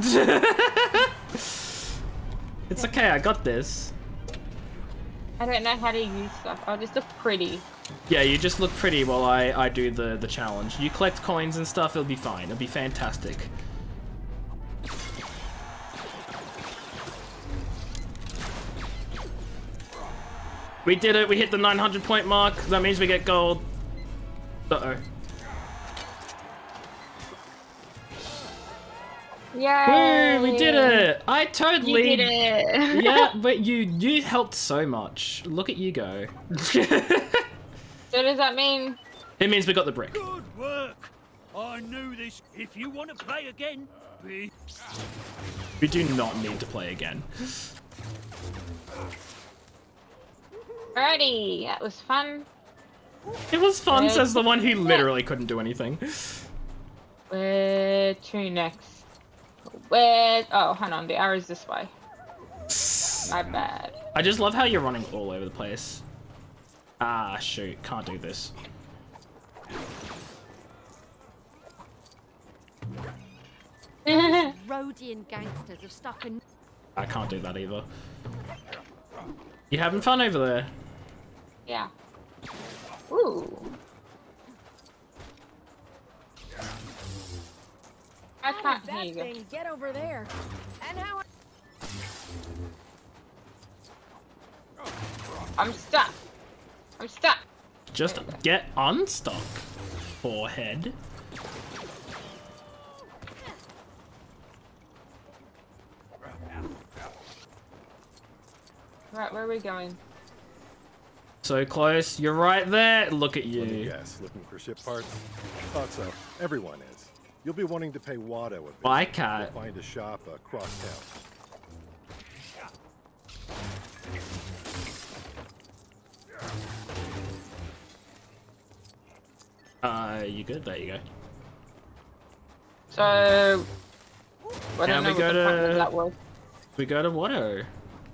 It's okay, I got this. I don't know how to use stuff. I'll just look pretty. Yeah, you just look pretty while I, I do the, the challenge. You collect coins and stuff, it'll be fine. It'll be fantastic. We did it, we hit the nine hundred point mark. That means we get gold. Uh-oh. Yay! Woo, we did it! I totally... You did it! Yeah, but you you helped so much. Look at you go. So does that mean... It means we got the brick. Good work. I knew this. If you want to play again, be... We do not need to play again. Alrighty, that was fun. It was fun, Uh, says the one who literally couldn't do anything. Where to next? Where... Oh, hang on, the arrow's this way. My bad. I just love how you're running all over the place. Ah, shoot. Can't do this. Rhodian gangsters have stuck in. I can't do that either. You having fun over there? Yeah. Ooh. I can't hear you. Thing, get over there. And how? I'm stuck. I'm stuck. Just get unstuck, forehead. Right, where are we going? So close. You're right there. Look at you. Yes, looking for ship parts. Thought so. Everyone is. You'll be wanting to pay Watto a visit. Why can't? You'll find a shop across town. Uh, you good? There you go. So, I don't Now know we go what the point of to. that was. We go to Watto.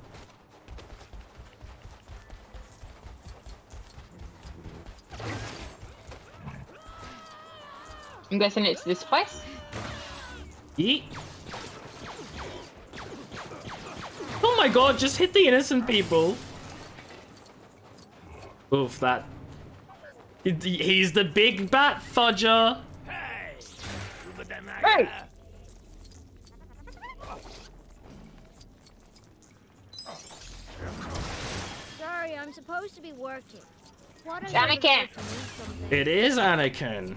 I'm guessing it's this place. Yeet. Oh my god, just hit the innocent people. Oof, that. He's the big bat fudger. Hey! Sorry, I'm supposed to be working. What It's Anakin. It is Anakin.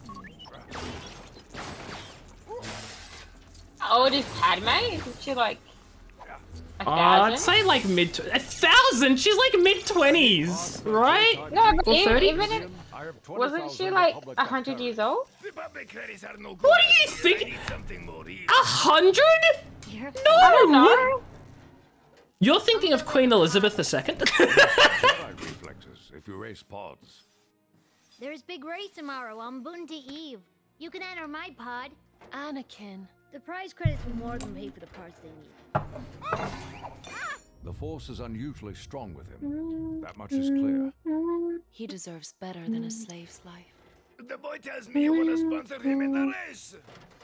How old is Padme? Isn't she like a Uh, thousand? I'd say like mid. A thousand? She's like mid twenties, right? No, but Or even, thirty? even if, wasn't she like a hundred years old? What do you think? A hundred? I don't No! know. You're thinking of Queen Elizabeth the Second? Jedi reflexes if you race pods. There's big race tomorrow on Bunty Eve. You can enter my pod. Anakin. The prize credits will more than pay for the parts they need. The Force is unusually strong with him. That much is clear. He deserves better than a slave's life. The boy tells me you want to sponsor him in the race.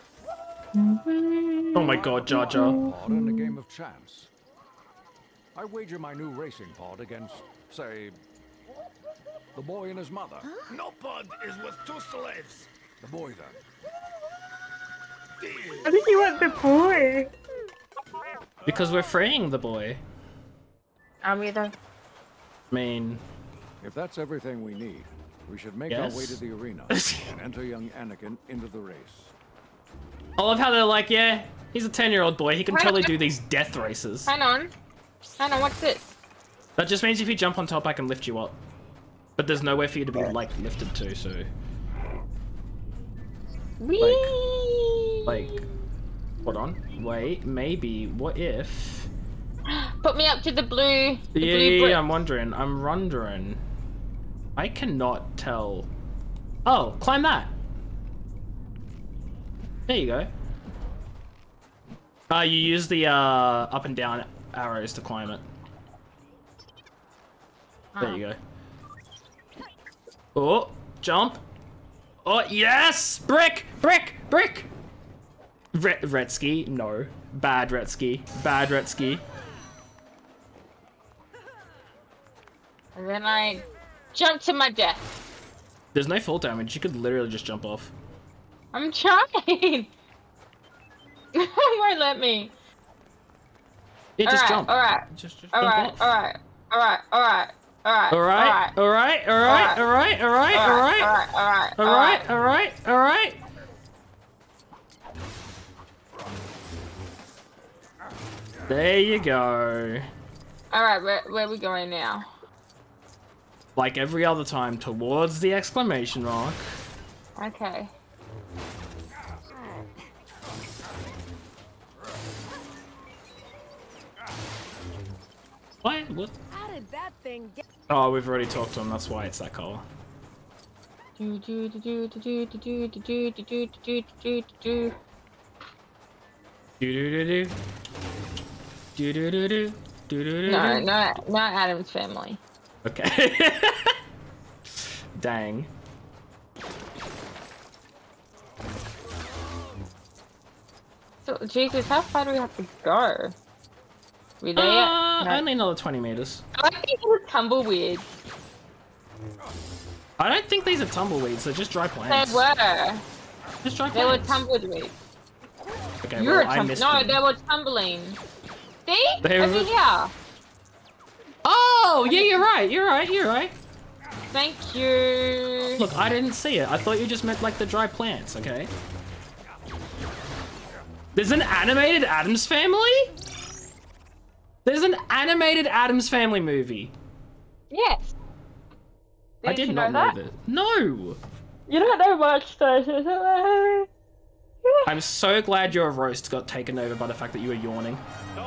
Oh my god, Jar Jar. Pod in a game of chance. I wager my new racing pod against, say, the boy and his mother. No pod is worth two slaves. The boy, then. I think you want the boy. Because we're freeing the boy. Are we though? I mean... If that's everything we need, we should make Yes. our way to the arena and enter young Anakin into the race. I love how they're like, yeah, he's a ten-year-old boy. He can totally do these death races. Hang on. Hang on, what's this? That just means if you jump on top, I can lift you up. But there's nowhere for you to be, like, lifted to, so... Whee! Like... Hold on. Wait, maybe. What if... Put me up to the blue. The yeah, blue yeah, brick. yeah, I'm wondering. I'm wondering. I cannot tell. Oh, climb that. There you go. Uh, you use the uh, up and down arrows to climb it. There you go. Oh, jump. Oh, yes! Brick! Brick! Brick! Ret Retsky? No. Bad Retsky. Bad Retsky. And then I jump to my death. There's no fall damage. You could literally just jump off. I'm trying. It won't let me. Yeah, just alright, jump. Alright. Just, just Alright, jump off. alright. Alright, alright. Alright. Alright, alright, alright, alright, alright, alright. Alright, alright. Alright, alright, alright. There you go. Alright, where, where are we going now? Like every other time, towards the exclamation mark. Okay. What? What? How did that thing get? Oh, we've already talked to him. That's why it's that color. Do do do do do do do do do do do do do do. Do do do do. Do do do do. No, no, no Adam's Family. Okay. Dang. So, Jesus, how far do we have to go? We there Uh, yet? No. Only another twenty meters. I think it was tumbleweed. I don't think these are tumbleweeds. They're just dry plants. They were. Just dry They were plants. tumbleweeds. Okay, You're well, a I tum- missed No, them. they were tumbling. See? They Over were- here. Oh, yeah, you're right. You're right. You're right. Thank you. Look, I didn't see it. I thought you just meant like the dry plants, okay? There's an animated Addams Family? There's an animated Addams Family movie. Yes. I Didn't did you not know know that? this. No! You don't know much, though. I'm so glad your roast got taken over by the fact that you were yawning.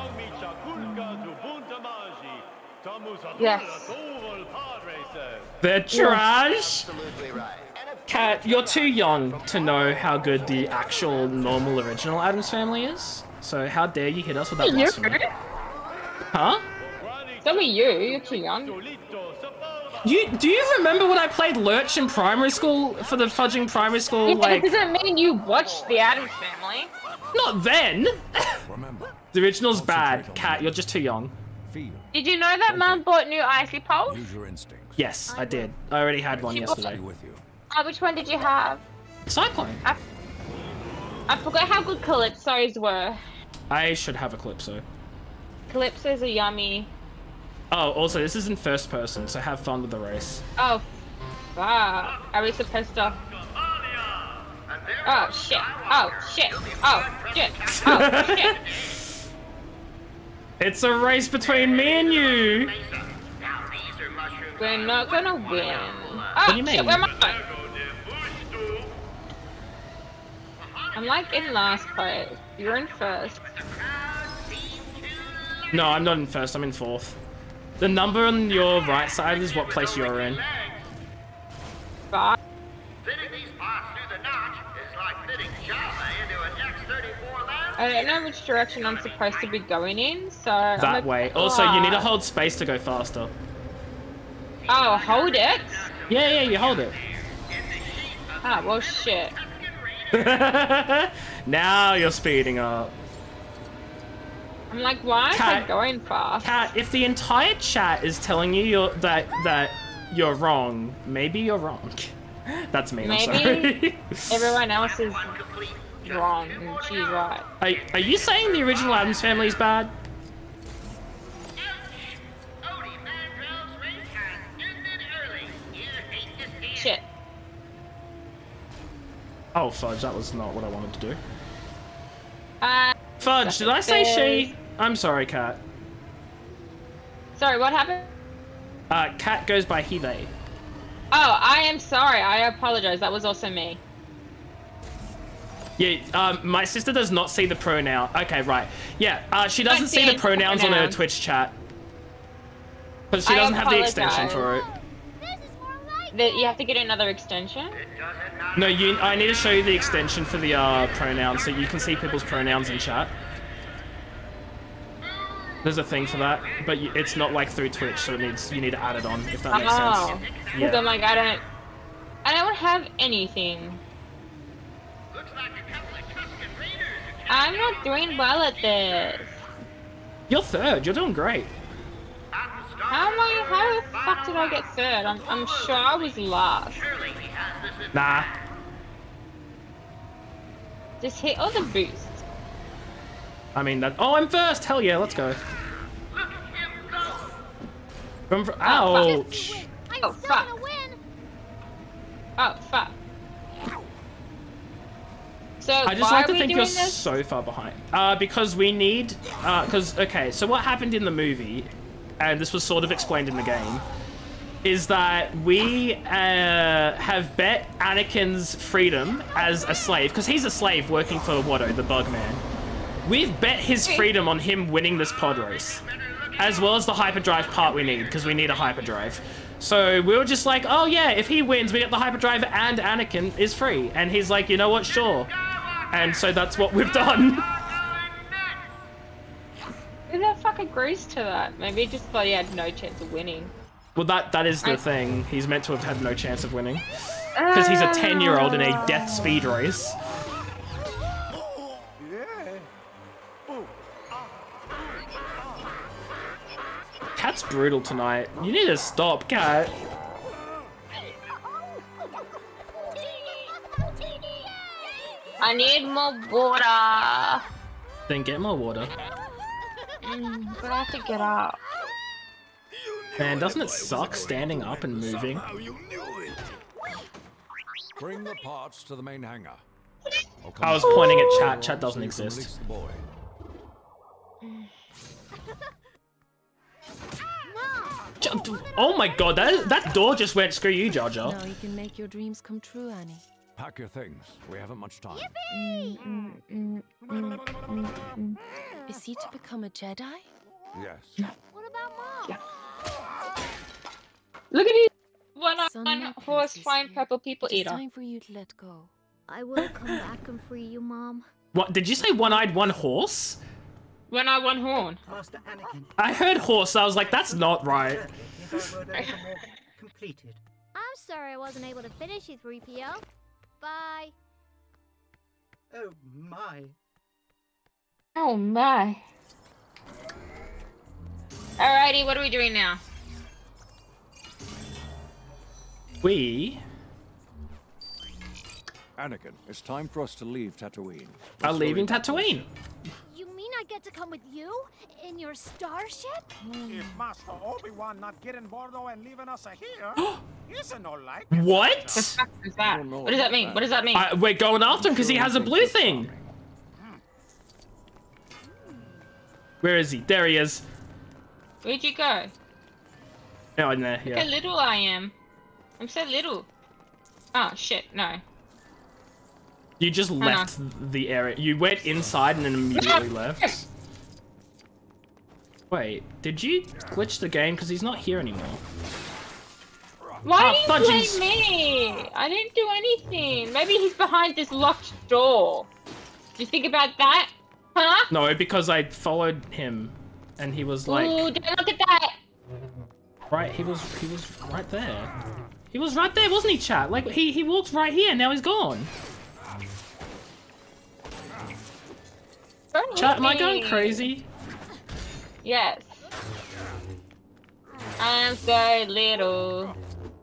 Yes. They're trash! Kat, you're too young to know how good the actual normal original Addams Family is. So how dare you hit us with that You? blasphemy? Huh? So are you. You're too young. You do you remember when I played Lurch in primary school for the fudging primary school? Yeah, like, that doesn't mean you watched the Addams Family. not then. The original's bad. Kat, you're just too young. Did you know that Mum bought new icy poles? Use your instincts. Yes, I did. I already had one She yesterday. With you. Oh, which one did you have? Cyclone. I, I forgot how good Calypso's were. I should have a Calypso. Calypso's are yummy. Oh, also, this is in first person, so have fun with the race. Oh, fuck. Are we supposed to... Oh, shit. Oh, shit. Oh, shit. Oh, shit. It's a race between me and you. We're not gonna win. Oh, What do you mean? shit, where am I? I'm like in last place. You're in first. No, I'm not in first, I'm in fourth. The number on your right side is what place you're in. Five. I don't know which direction I'm supposed to be going in, so... I'm That a- way. Also, you need to Ah. hold space to go faster. Oh, hold it? Yeah, yeah, you hold it. Ah, well, shit. Now you're speeding up. I'm like, why is Cat- it going fast? Kat, if the entire chat is telling you you're, that that you're wrong, maybe you're wrong. That's me. I'm Maybe sorry. everyone else is wrong and she's right. Are, are you saying the original Addams Family is bad? Shit. Oh, fudge, that was not what I wanted to do. Uh, Fudge, did I say she? I'm sorry, Kat. sorry, what happened? Uh, Kat goes by he, they. Oh, I am sorry. I apologize. That was also me. Yeah, um, my sister does not see the pronoun. Okay, right. Yeah, uh, she Don't doesn't see see the any pronouns on her pronouns. Twitch chat. Because she I doesn't have the extension apologize. for it. That you have to get another extension? No, you. I need to show you the extension for the uh, pronouns so you can see people's pronouns in chat. There's a thing for that, but you, it's not like through Twitch, so it needs you need to add it on if that makes Oh. sense. Because Yeah. I'm like, I don't... I don't have anything. I'm not doing well at this. You're third. You're doing great. How am I... How the fuck did I get third? I'm, I'm sure I was last. Nah. Just hit all the boosts. I mean that. Oh, I'm first. Hell yeah, let's go. Come for, ouch. Oh, fuck. Oh, fuck. So, I just why like are to we think doing you're this? so far behind. Uh, because we need, uh, because, okay, so what happened in the movie, and this was sort of explained in the game, is that we uh, have bet Anakin's freedom as a slave, because he's a slave working for Watto, the Bugman. We've bet his freedom on him winning this pod race, as well as the hyperdrive part we need, because we need a hyperdrive. So we were just like, oh yeah, if he wins, we get the hyperdrive and Anakin is free. And he's like, you know what, sure. And so that's what we've done. This the fuck agrees to that? Maybe he just thought he had no chance of winning. Well, that that is the I... thing. He's meant to have had no chance of winning. Because he's a ten-year-old in a death speed race. Cat's brutal tonight. You need to stop, Cat. I need more water. Then get more water. Mm, but I have to get up. Man, doesn't it suck standing up and moving? Bring the parts to the main hangar. I was pointing at chat. Chat doesn't exist. Oh my god, that that door just went screw you, Jar Jar. Now you can make your dreams come true, Annie. Pack your things. We haven't much time. Mm, mm, mm, mm, mm, mm. Is he to become a Jedi? Yes. What about Mom? Yeah. Look at his one-on-one horse flying purple people It's eater. time for you to let go. I will come back and free you, Mom. What did you say? One-eyed, one horse? One eye, one horn. Master Anakin. I heard horse. I was like, that's not right. Completed. I'm sorry I wasn't able to finish you, three P O. Bye. Oh my. Oh my. Alrighty, what are we doing now? We Anakin, it's time for us to leave Tatooine. are leaving Tatooine. You mean I get to come with you? In your starship? If Master Obi-Wan not getting Bordo and leaving us here, isn't no like. What? What is that? What does that mean? What does that mean? Uh, we're going after him because he has a blue thing. Where is he? There he is. Where'd you go? Oh, in there, Look yeah. how little I am. I'm so little. Oh shit, no. You just left the area. You went inside and then immediately left. Wait, did you glitch the game? Because he's not here anymore. Why Ah, did you fudges. blame me? I didn't do anything. Maybe he's behind this locked door. Did you think about that? Huh? No, because I followed him, and he was like, Ooh, don't look at that. right. He was, he was right there. He was right there, wasn't he, chat? Like he, he walked right here. Now he's gone. Don't Chat, hit am I going me. crazy? Yes. I'm so little.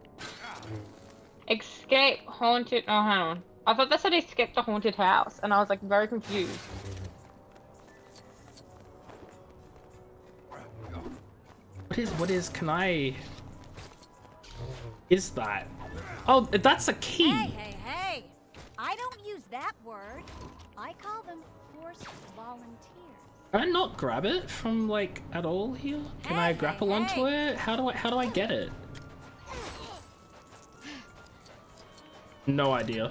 Escape haunted. Oh, hang on. I thought that said escape the haunted house, and I was like very confused. What is, what is, can I... Is that? Oh, that's a key. Hey, hey, hey! I don't use that word. I call them forced volunteers. Can I not grab it from, like, at all here? Can I grapple onto it? How do I, how do I get it? No idea.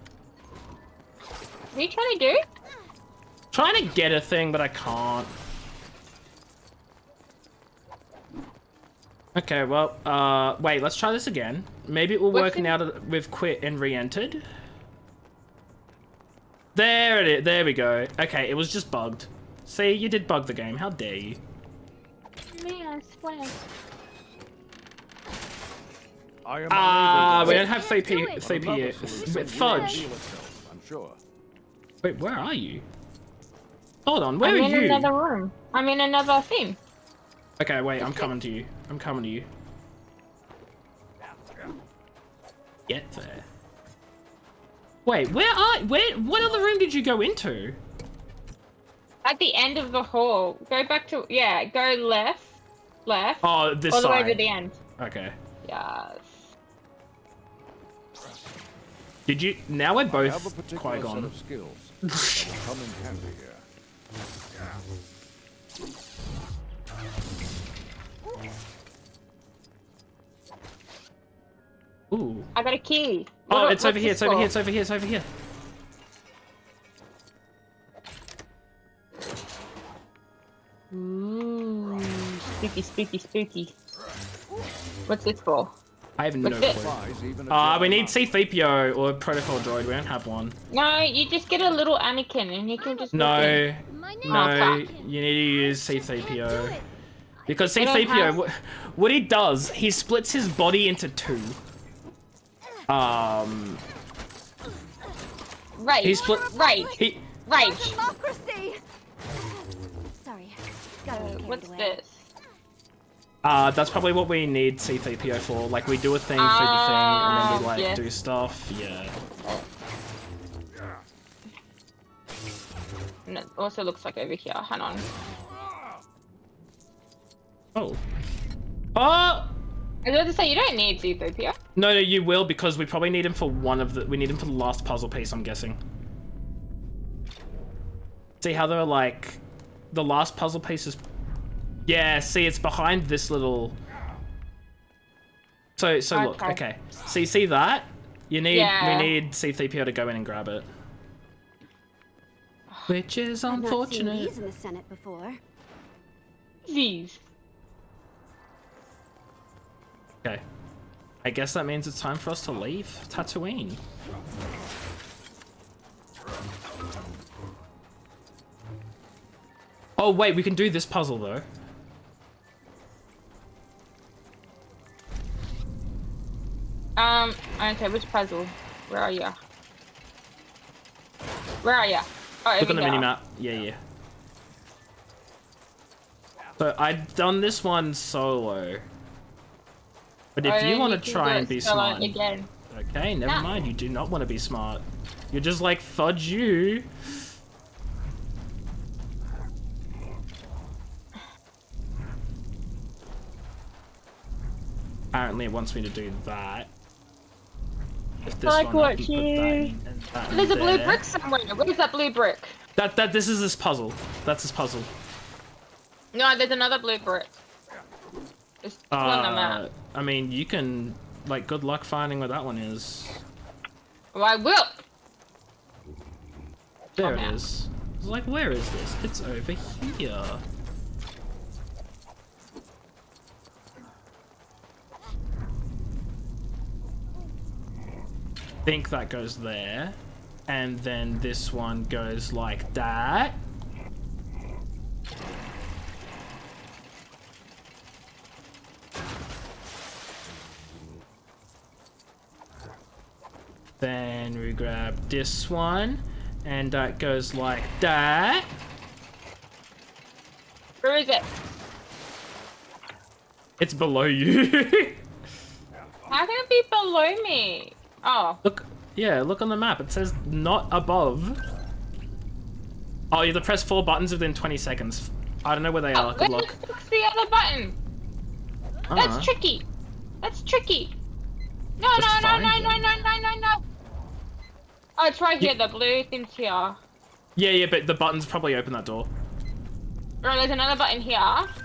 What are you trying to do? Trying to get a thing, but I can't. Okay, well, uh, wait, let's try this again. Maybe it will work now that we've quit and re-entered. There it is, there we go. Okay, it was just bugged. See, you did bug the game, how dare you? Me, I swear. I am Ah, unable we to- don't have three P, three P, Another solution with Fudge. will reveal itself, I'm sure. Wait, where are you? Hold on, where I'm are in you? another room. I'm in another thing. Okay, wait, I'm coming to you. I'm coming to you. Get there. Wait, where are, where, what other room did you go into? At the end of the hall. Go back to, yeah, go left. Left. Oh, this all the side. way to the end. Okay. Yes. Did you, now we're I have a both particular Qui-Gon. set of skills that will come in handy here. Ooh. I got a key. Oh, What- it's over what's here, this it's over for? here, it's over here, it's over here. Ooh, spooky, spooky, spooky. What's this for? I have no What's this? clue. Uh, we need C three P O or protocol droid. We don't have one. No, you just get a little Anakin and he can just. No, no, Oh, you need to use C three P O. Because We C three don't P O, have- what, what he does, he splits his body into two. Um, Rage. he split. Rage. He, Rage. Democracy! Sorry. Gotta be What's carried away. this? uh, that's probably what we need C three P O for. Like, we do a thing for the thing, and then we, Ah, like, yeah. do stuff. Yeah. And it also looks like over here. Hang on. Oh. Oh! I was about to say, you don't need C three P O. No, no, you will, because we probably need him for one of the... We need him for the last puzzle piece, I'm guessing. See how they're, like... The last puzzle piece is... Yeah, see, it's behind this little... So, so look, Okay. okay. See, see that? You need... Yeah. We need C three P O to go in and grab it. Which is I've not seen unfortunate. these in the Senate before. These. Okay. I guess that means it's time for us to leave Tatooine. Oh, wait, we can do this puzzle, though. Um, okay, which puzzle? Where are ya? Where are ya? Oh, Look over on the here. minimap. Yeah, yeah. So, I've done this one solo. But if Oh, you then want you to can try do and it be solo smart... again. Okay, never Nah. mind. You do not want to be smart. You're just like, fudge you. Apparently it wants me to do that. If this Like one, I what can put that you- in and that in There's a blue there. brick somewhere. Where's that blue brick? That, that, this is this puzzle. That's this puzzle. No, there's another blue brick. It's still on the map. Uh, I mean, you can, like, good luck finding where that one is. Well, I will. There Oh, it man. is. It's like, where is this? It's over here. Think that goes there. And then this one goes like that. Then we grab this one, and that goes like that. Where is it? It's below you. How can it be below me? Oh. Look, yeah, look on the map. It says not above. Oh, you have to press four buttons within twenty seconds. I don't know where they are. Good Where luck. the fuck's the other button? Uh-huh. That's tricky. That's tricky. No, Just no, no, find no, them. no, no, no, no, no. Oh, it's right here. The blue thing's here. Yeah, yeah, but the buttons probably open that door. Right, there's another button here.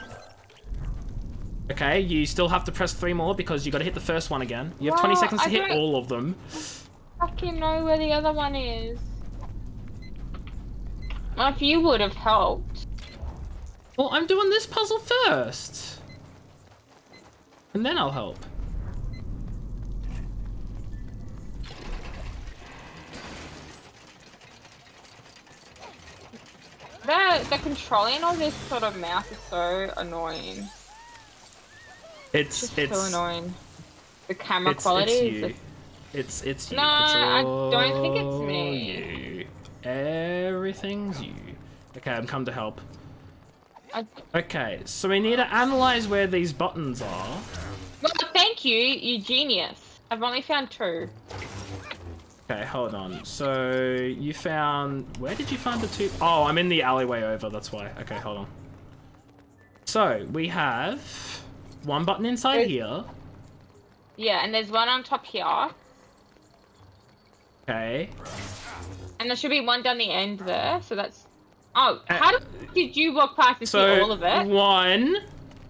Okay, you still have to press three more because you got to hit the first one again. You have twenty Well, seconds to I hit don't- all of them. I fucking know where the other one is. Well, if you would have helped. Well, I'm doing this puzzle first. And then I'll help. The, the controlling of this sort of mouse is so annoying. It's It's it's so annoying. The camera it's, quality it's is you. just... It's it's you. No, it's I all don't think it's me. You. Everything's you. Okay, I'm come to help. I... Okay, so we need to analyze where these buttons are. Well, thank you, you genius. I've only found two. Okay, hold on. So you found... Where did you find the two? Oh, I'm in the alleyway over, that's why. Okay, hold on. So, we have one button inside There's- here. Yeah, and there's one on top here. Okay. And there should be one down the end there, so that's... Oh, how did, did you walk past and see So, all of it? one...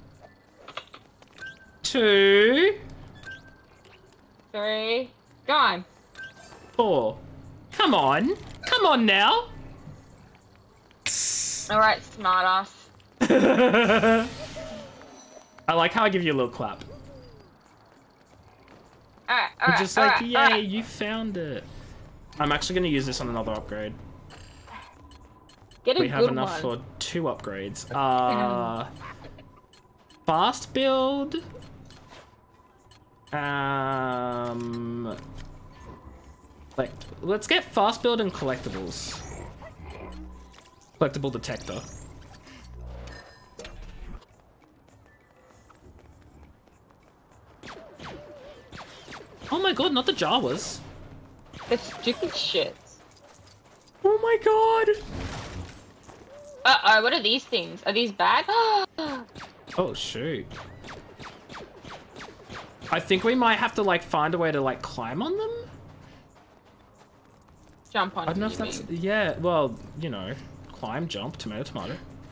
Two... Three... Gone. Four. Come on. Come on now. Alright, smartass. I like how I give you a little clap. We're right, just all like, right, yay, all right. you found it. I'm actually going to use this on another upgrade. Get a we have good enough one. for two upgrades. Uh, fast build. Um, like, let's get fast build and collectibles. Collectible detector. Oh my god, not the Jawas. The stupid shit. Oh my god. Uh oh, what are these things? Are these bad? Oh shoot. I think we might have to like find a way to like climb on them. Jump on I don't know them, if you that's mean. yeah, well, you know, climb, jump, tomato, tomato.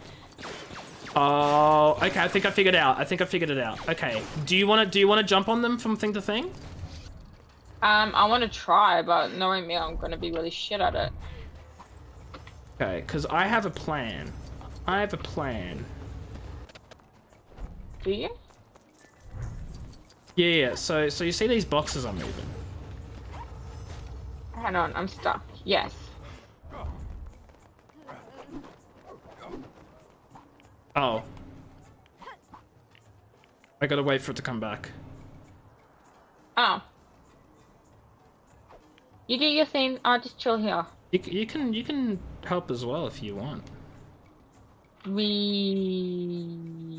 Oh, okay, I think I figured it out. I think I figured it out. Okay. Do you wanna do you wanna jump on them from thing to thing? Um, I wanna try, but knowing me, I'm gonna be really shit at it. Okay, because I have a plan. I have a plan. Do you? Yeah, yeah, so so you see these boxes I'm moving? Hang on, I'm stuck. Yes. Oh. I gotta wait for it to come back. Oh. You do your thing, I'll just chill here. You, you can you can help as well if you want. We...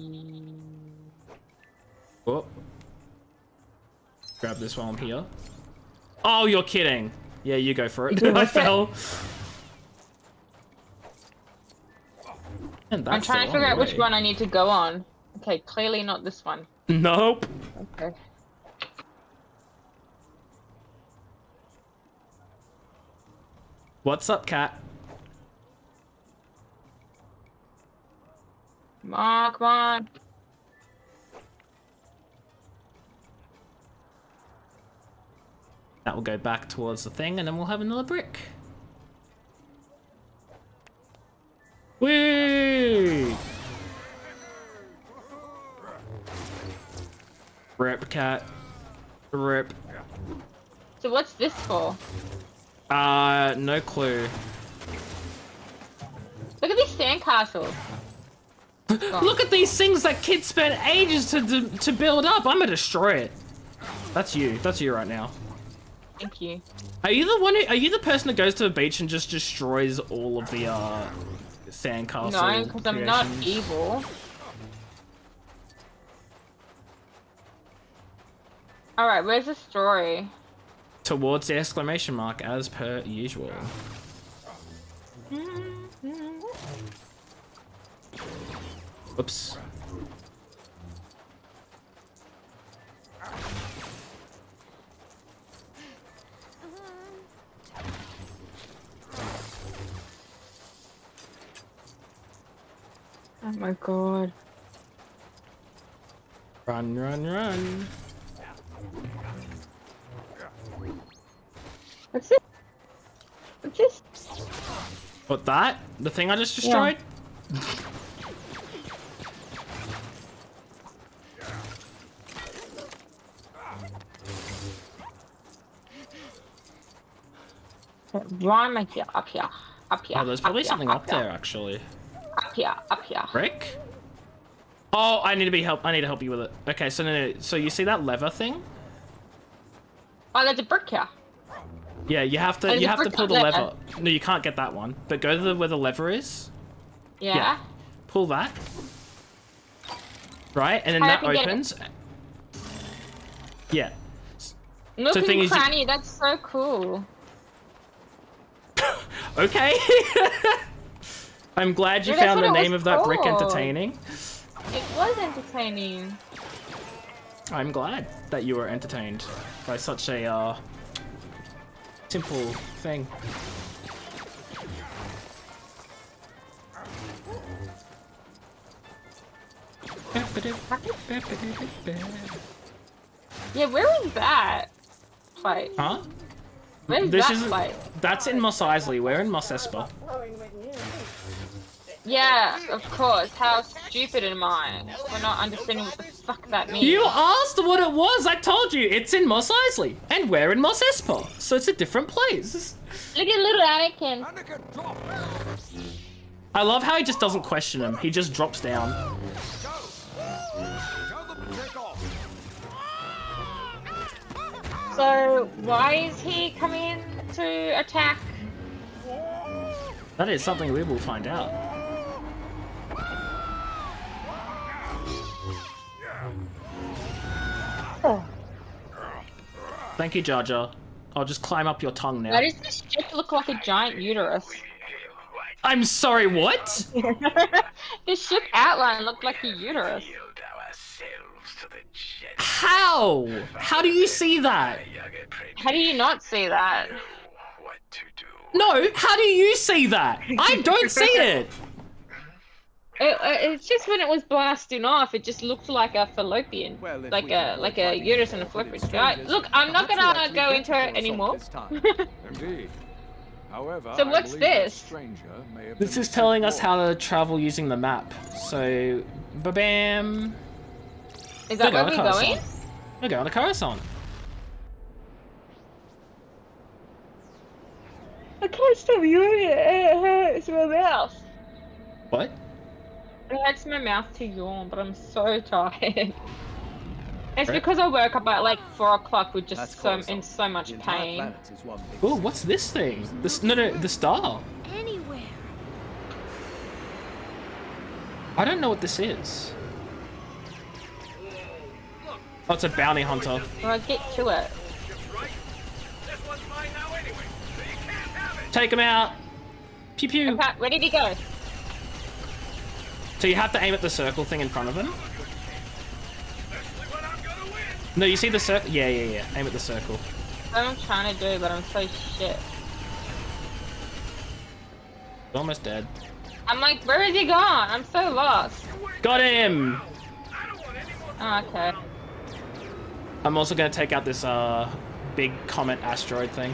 Oh. Grab this while I'm here. Oh, you're kidding. Yeah, you go for it. I fell. And I'm that's trying the to figure long out which way. one I need to go on. Okay, clearly not this one. Nope. Okay. What's up, cat? Come on, come on. That will go back towards the thing, and then we'll have another brick. Whee! Rip, cat. Rip. So what's this for? Uh, no clue. Look at these sandcastles. Look at these things that kids spent ages to, to to build up. I'm gonna destroy it. That's you. That's you right now. Thank you. Are you the one? Who, are you the person that goes to the beach and just destroys all of the uh sandcastle? No, because I'm not creations? evil. Alright, where's the story? Towards the exclamation mark, as per usual. Whoops. Oh my god. Run, run, run. What's this? What's this? What, that? The thing I just destroyed? Yeah. Run right here, up here, up here. Oh, there's probably up here, something up up here, there, actually. Up here, up here. Brick? Oh, I need to be help. I need to help you with it. Okay, so no, no, so you see that lever thing? Oh, there's a brick here. Yeah, you have to. There's You a have to brick pull the there. lever. No, you can't get that one. But go to the, where the lever is. Yeah. Yeah. Pull that. Right, and then Hurry that up and get it. opens. Yeah. Look So at thing is you- Cranny, that's so cool. Okay. I'm glad you Dude, that's found what the it name was of that brick called. entertaining. It was entertaining. I'm glad that you were entertained by such a uh, simple thing. Yeah, where is that place? Huh? Where's This that isn't. place? That's in Mos Eisley. We're in Mos Espa. Yeah, of course. How stupid am I for not understanding what the fuck that means. You asked what it was. I told you it's in Mos Eisley, and we're in Mos Espa, so it's a different place. Look at little Anakin. Anakin, drop down. I love how he just doesn't question him. He just drops down. Go. Tell them to take off. So why is he coming in to attack? That is something we will find out. Thank you, Jar Jar. I'll just climb up your tongue now. Why does this ship look like a giant uterus? I'm sorry, what? This ship outline looked like a uterus. How? How do you see that? How do you not see that? No, how do you see that? I don't see it. It, it's just when it was blasting off, it just looked like a fallopian, well, like a like a uterus and a fallopian. Right? Look, I'm not gonna go into it anymore. Indeed. However, so what's this? This is telling us how to travel using the map. So, ba-bam. Is that where we're going? We're going to Coruscant. I can't stop yawning. It hurts my mouth. What? It hurts my mouth to yawn, but I'm so tired. It's Right. because I woke up at like four o'clock with just That's so Coruscant. in so much The entire pain. planet is one big Oh, what's this thing? This no no the star. Anywhere. I don't know what this is. Oh, it's a bounty hunter. Well, get to it. Take him out. Pew pew. Okay, where did he go? So you have to aim at the circle thing in front of him. No, you see the circle? Yeah, yeah, yeah. Aim at the circle. That's what I'm trying to do, but I'm so shit. Almost dead. I'm like, where is he gone? I'm so lost. Got him! Oh, okay. I'm also gonna take out this uh big comet asteroid thing.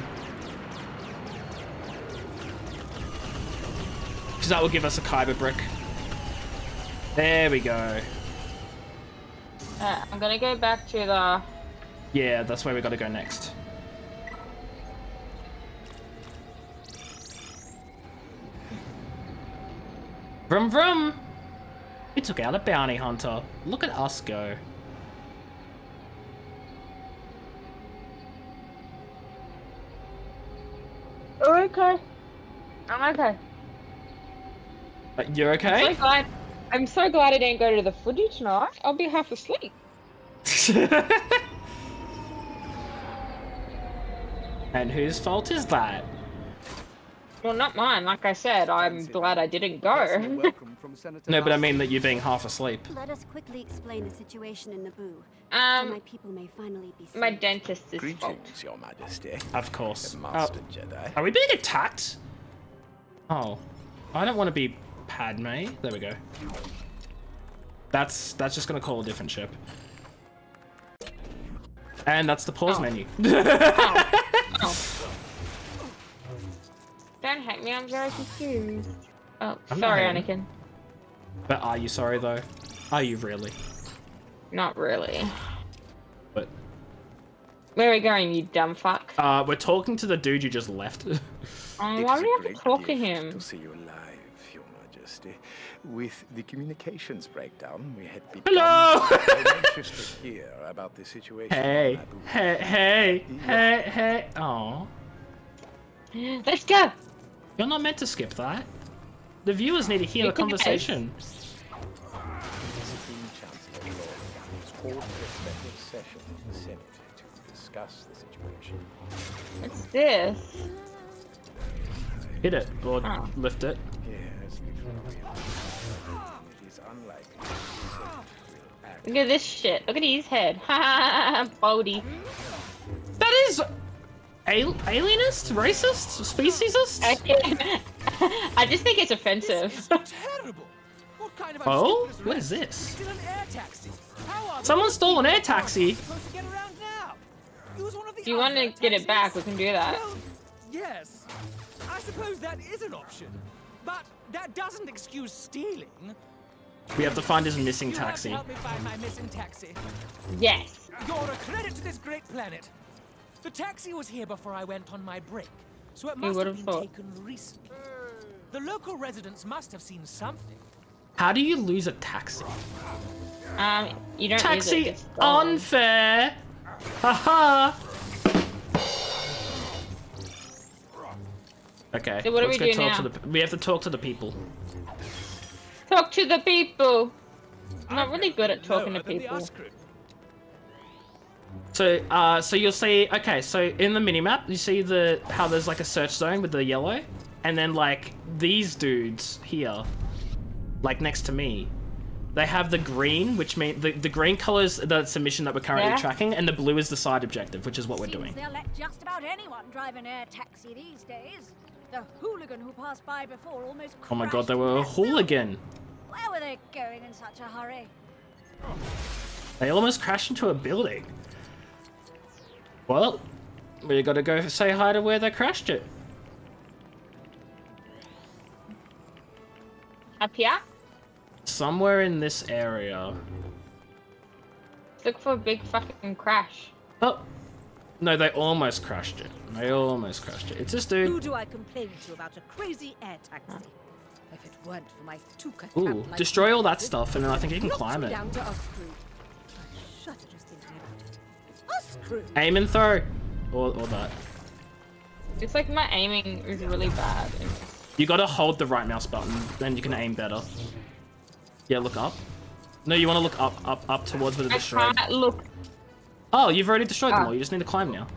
Because that will give us a Kyber brick. There we go. Uh, I'm gonna go back to the... Yeah, that's where we gotta go next. Vroom vroom! We took out a bounty hunter. Look at us go. Oh, okay. I'm okay. Uh, you're okay? I'm so glad. I'm so glad I didn't go to the footage tonight. I'll be half asleep. And whose fault is that? Well, not mine. Like I said, I'm glad I didn't go. No, but I mean that you're being half asleep. Let us quickly explain the situation in Naboo. Um, so my people may finally be My saved. dentist is fault. Greetings, Your Majesty. Of course. Master Oh, Jedi. are we being attacked? Oh. I don't want to be Padme. There we go. That's that's just gonna call a different ship. And that's the pause Oh. menu. oh. Oh. Don't hate me, I'm very confused. Oh, I'm not sorry, hating. Anakin. But are you sorry though? Are you really? Not really. But Where are we going, you dumb fuck? uh, we're talking to the dude you just left. Um, why do we have to talk to him? To see you live, Your Majesty. With the communications breakdown, we had become Hello! very anxious to hear about the situation. Hey, on Naboo. hey, hey, hey, hey. Oh, Let's go! you're not meant to skip that. The viewers need to hear You the can guess. conversation. Supreme Chancellor Lord has called for a special session of the Senate to discuss the situation. What's this? Hit it or Oh. lift it. Yes, literally. It is unlikely that the Senate will act. Look at this shit. Look at his head. Ha Bodhi. That is al alienist, racist, speciesist. I, I just think it's offensive. Terrible. What kind of Oh, unscrupulous what is rats this? steal an air taxi? How are Someone those stole an air people taxi. supposed to get around now? Use one of the If you want to other get it back, we taxis? can do that. Well, yes. I suppose that is an option. But that doesn't excuse stealing. We have to find his missing You have to taxi. help me find my missing taxi. Yes. You're a credit to this great planet. The taxi was here before I went on my break, so it You must would have have been thought. taken recently. The local residents must have seen something. How do you lose a taxi? Um, you don't Taxi use it, it's gone. unfair. Haha. Okay. So what do let's we go do talk now? to the. We have to talk to the people. Talk to the people. I'm not really good at talking to people. So, uh, so you'll see. Okay, so in the minimap, you see the how there's like a search zone with the yellow, and then like these dudes here, like next to me, they have the green, which mean the the green color is the submission that we're currently Yeah. tracking, and the blue is the side objective, which is what we're Seems doing. they'll let just about anyone drive an air taxi these days. The hooligan who passed by before almost Oh my crashed god, they in were a that building. hooligan. Where were they going in such a hurry? They almost crashed into a building. Well, we gotta go say hi to where they crashed it. Up here? Somewhere in this area. Look for a big fucking crash. Oh. No, they almost crashed it. They almost crashed it. It's this dude. Who do I complain to about a crazy air taxi? If it weren't for my Tuca Ooh, like destroy all that stuff and then I think you can knocked climb you it. down to us crew. I shudder just thinking about it. Us crew. Aim and throw. Or, or that. It's like my aiming is really bad. You gotta hold the right mouse button, then you can aim better. Yeah, look up. No, you wanna look up, up, up towards where they're I destroyed. can't look. Oh, you've already destroyed them Ah. all. You just need to climb now.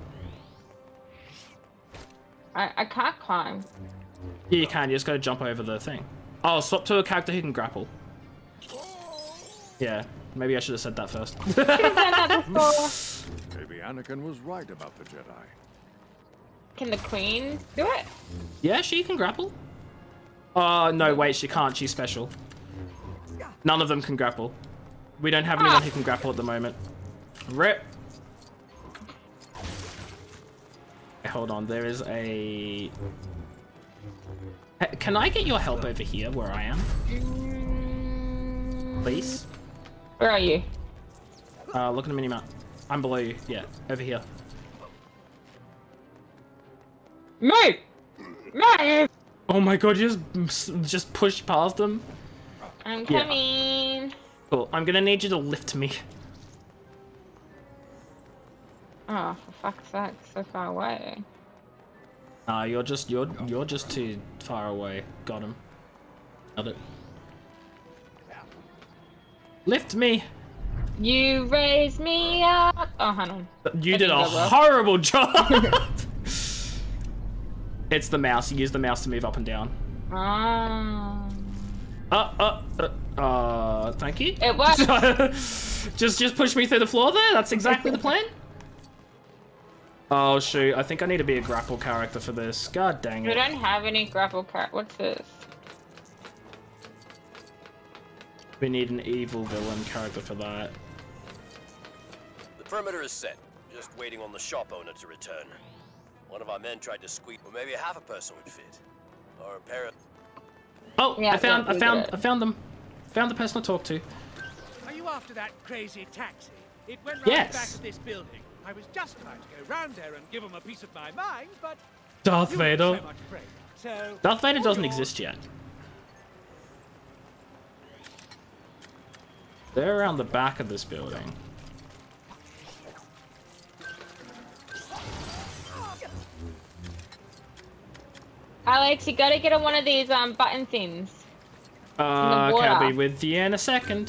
I, I can't climb. Yeah, you can. You just gotta jump over the thing. Oh, swap to a character who can grapple. Yeah, maybe I should have said that first. Maybe Anakin was right about the Jedi. Can the queen do it? Yeah, she can grapple. Oh, no, wait, she can't. She's special. None of them can grapple. We don't have anyone who can grapple at the moment. Rip. Hold on, there is a... Hey, can I get your help over here where I am? Please? Where are you? Uh, look at the minimap. I'm below you. Yeah, over here. Move! Move! Oh my god, you just, just push past them? I'm Yeah. coming. Cool, I'm gonna need you to lift me. Oh, for fuck's sake, so far away. Uh, you're just, you're, you're just too far away. Got him. Got it. Lift me! You raise me up. Oh, hang on. You I did think a that worked. horrible job! It's the mouse. You use the mouse to move up and down. Um, Uh, uh, uh, uh, thank you. It worked. just, just push me through the floor there. That's exactly the plan. Oh shoot! I think I need to be a grapple character for this. God dang we it! don't have any grapple car. What's this? We need an evil villain character for that. The perimeter is set. Just waiting on the shop owner to return. One of our men tried to squeak, well, maybe half a person would fit. Or a pair of... Oh, Yeah, I found, yeah, I we found, did. I found them. Found the person to talk to. Are you after that crazy taxi? It went round Yes. the back of this building. I was just about to go round there and give him a piece of my mind, but Darth you were Vader. so much praise. So Darth Vader all doesn't yours. exist yet. They're around the back of this building. Alex, you gotta get on one of these um button things. Uh, okay, I'll water. be with you in a second.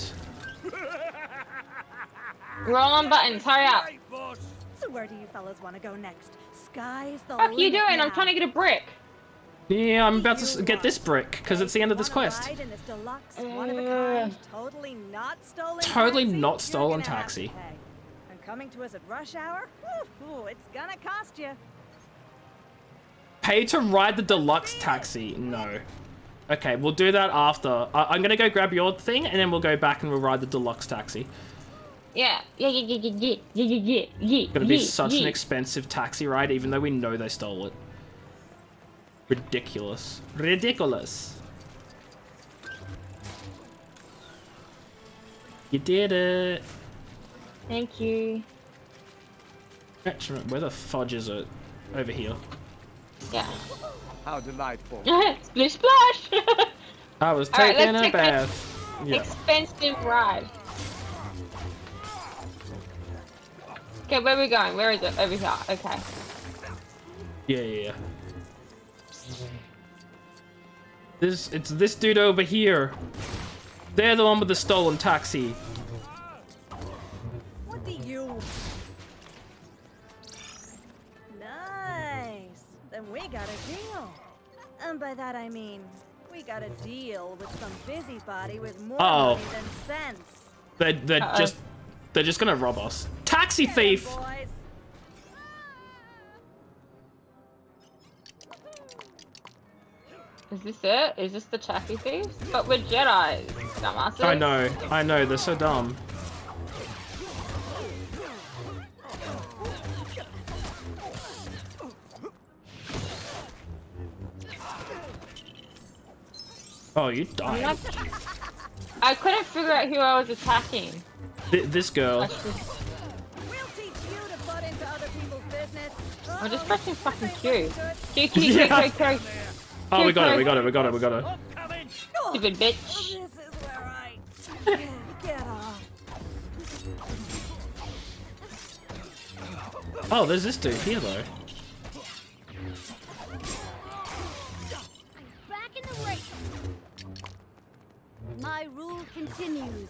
We're all on buttons. Hurry up. So where do you fellas want to go next? Sky's the What are you limit doing? I'm now. trying to get a brick. Yeah, I'm about to s- get this brick because it's the end of this quest. Ride in this deluxe, one of a kind, totally not stolen Totally taxi? not You're stolen gonna have taxi. to pay. And coming to us at rush hour? Ooh, ooh, it's gonna cost you. Pay to ride the deluxe taxi. No. Okay, we'll do that after. I I'm gonna go grab your thing and then we'll go back and we'll ride the deluxe taxi. Yeah. Yeah, yeah, yeah, yeah, yeah, yeah, yeah, yeah, yeah. It's gonna be yeah, such yeah. an expensive taxi ride, even though we know they stole it. Ridiculous. Ridiculous. You did it. Thank you. Actually, where the fudge is it? Over here. Yeah. How delightful. Splish splash! I was All right, taking let's a take bath. an Yeah. expensive ride. Okay, where are we going? Where is it? Over here. Okay. Yeah, yeah, yeah. This, it's this dude over here. They're the one with the stolen taxi. What do you? Nice. Then we got a deal. And by that I mean, we got a deal with some busybody with more Oh. money than sense. They're, they're Uh-oh. just, they're just gonna rob us. Taxi thief! Boys. Is this it? Is this the taxi thieves? But we're Jedis, dumbasses. I know, I know, they're so dumb. Oh, you I'm died. not- I couldn't figure out who I was attacking. Th this girl. We'll teach you to butt into other people's business. I'm just pressing fucking Q. Q, Q, Q, Yeah. Q, Q. Oh, we got it, we got it, we got it, we got it. Stupid bitch. This is where I get off. Oh, there's this dude here though. Back in the race. My rule continues.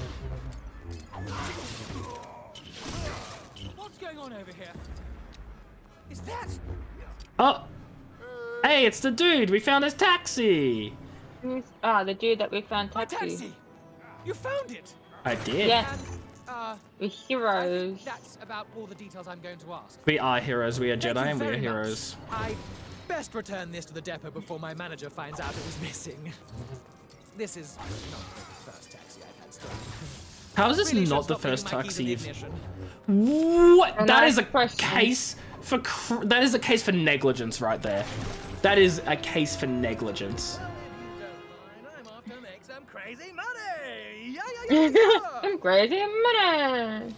What's going on over here? Is that? Oh! Hey, it's the dude! We found his taxi! Who's ah the dude that we found My taxi? taxi! You found it! I did. Yes. Uh, We're heroes. that's about all the details I'm going to ask. We are heroes, we are Thank Jedi, you and we are very much. heroes. I best return this to the depot before my manager finds out it was missing. This is not the first taxi I've had stolen. How is this Really not should the stop leaving first my keys in taxi the you've... ignition. What? And That I is a have a question. case for cr that is a case for negligence right there. That is a case for negligence. I'm off to make some crazy money! Yeah, yeah, yeah, yeah! I'm crazy money.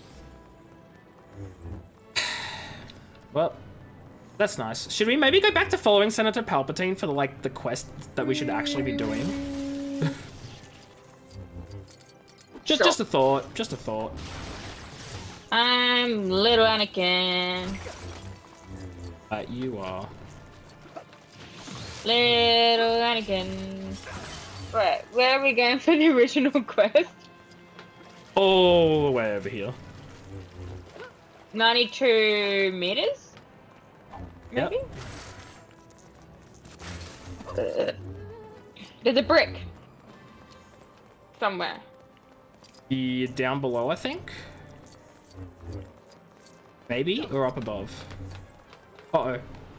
Well, that's nice. Should we maybe go back to following Senator Palpatine for the, like, the quest that we should actually be doing? just, Sure. just a thought. Just a thought. I'm little Anakin. Uh, you are. Little Anakin. Right, where are we going for the original quest? All the way over here. ninety-two meters? Maybe? Uh, there's a brick. Somewhere. Yeah, down below, I think. Maybe, or up above. Uh-oh.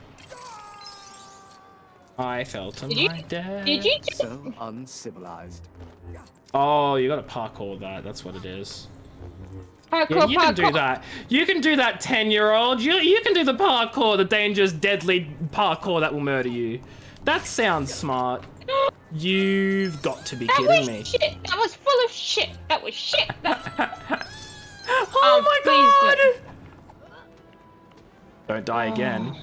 I fell to Did you- my death. did you just- So uncivilized. Oh, you gotta parkour that. That's what it is. Parkour, Yeah, you can do parkour. that. You can do that, ten-year-old. You you can do the parkour, the dangerous, deadly parkour that will murder you. That sounds smart. You've got to be That kidding was me. shit. That was full of shit. That was shit. That... Oh Um, my please god! Don't die again.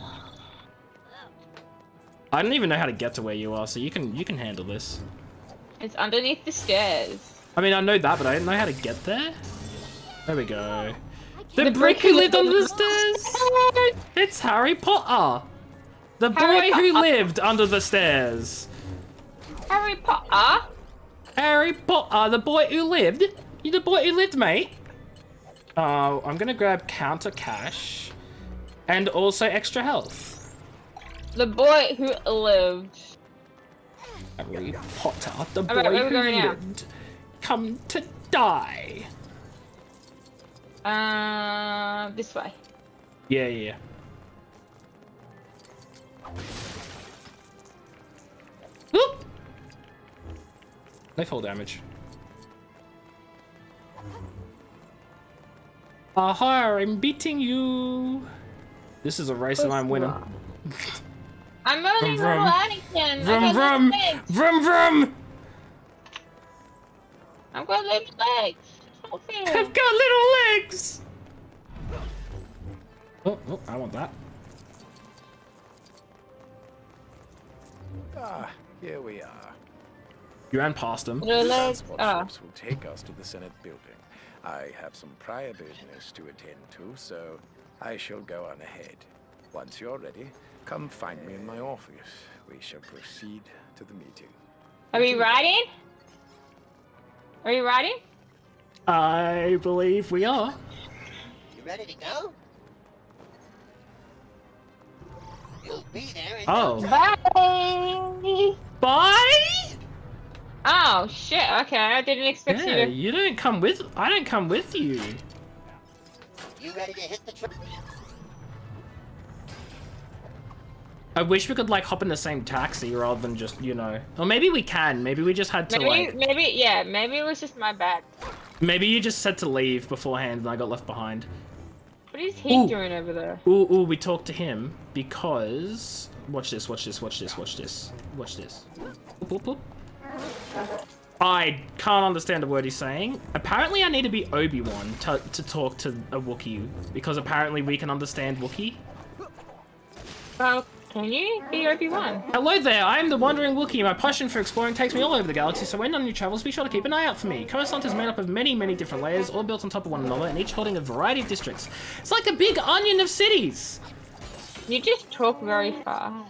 I don't even know how to get to where you are, so you can you can handle this. It's underneath the stairs. I mean, I know that, but I don't know how to get there. There we go. The, The brick brick who who lived under the lived under stairs. It's Harry Potter. The Harry boy who Potter. lived under the stairs. Harry Potter? Harry Potter, the boy who lived. You the boy who lived, mate. Uh, I'm gonna grab counter cash, and also extra health. The boy who lived. Harry Potter, the boy Alright, where we who going now? lived, come to die. Uh, this way. Yeah, yeah. Whoop! No fall damage. Aha, I'm beating you. This is a race and I'm winning. I'm only Vroom, little vroom. Anakin. Vroom, I got vroom. legs. Vroom, vroom. I've got lips legs. I've got little legs! Oh, oh, I want that. Ah, here we are. You ran past him. Little legs. Transport Oh. ships will take us to the Senate building. I have some prior business to attend to, so I shall go on ahead. Once you're ready, come find me in my office. We shall proceed to the meeting. Are we riding? Are you riding? I believe we are. You ready to go? You'll be there in Oh. no time. Bye. Bye? Oh shit! Okay, I didn't expect Yeah, you to. you don't come with. I don't come with you. You ready to hit the track? I wish we could like hop in the same taxi rather than just, you know. Or maybe we can. Maybe we just had to Maybe, like. maybe, yeah, maybe it was just my bad. Maybe you just said to leave beforehand and I got left behind. What is he Ooh. doing over there? Ooh, ooh, we talked to him because. Watch this, watch this, watch this, watch this, watch this. Oop, oop, oop. I can't understand a word he's saying. Apparently I need to be Obi-Wan to, to talk to a Wookiee, because apparently we can understand Wookiee. Well, can you be Obi-Wan? Hello there, I am the Wandering Wookiee. My passion for exploring takes me all over the galaxy, so when on your travels, be sure to keep an eye out for me. Coruscant is made up of many, many different layers, all built on top of one another, and each holding a variety of districts. It's like a big onion of cities! You just talk very fast.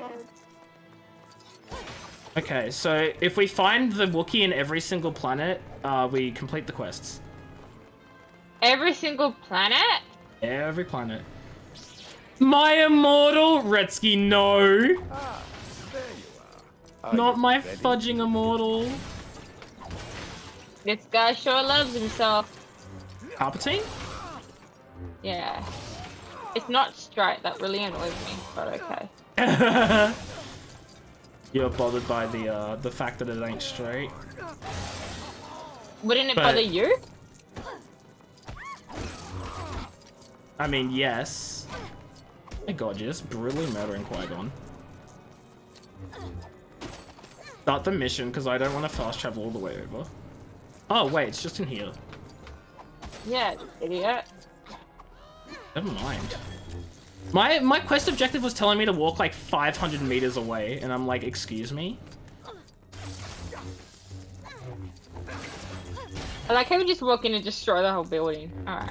Okay, so if we find the Wookiee in every single planet, uh, we complete the quests. Every single planet? Every planet. My immortal Retsky, no! Ah, there you are. Are Not you my ready? fudging immortal. This guy sure loves himself. Palpatine? Yeah. It's not straight, that really annoys me, but okay. You're bothered by the uh, the fact that it ain't straight. Wouldn't it But- bother you? I mean, yes. My god, you're just brutally murdering Qui-Gon. Start the mission, because I don't want to fast travel all the way over. Oh, wait, it's just in here. Yeah, idiot. Never mind. My my quest objective was telling me to walk like five hundred meters away, and I'm like, excuse me? I like how we just walk in and destroy the whole building. Alright.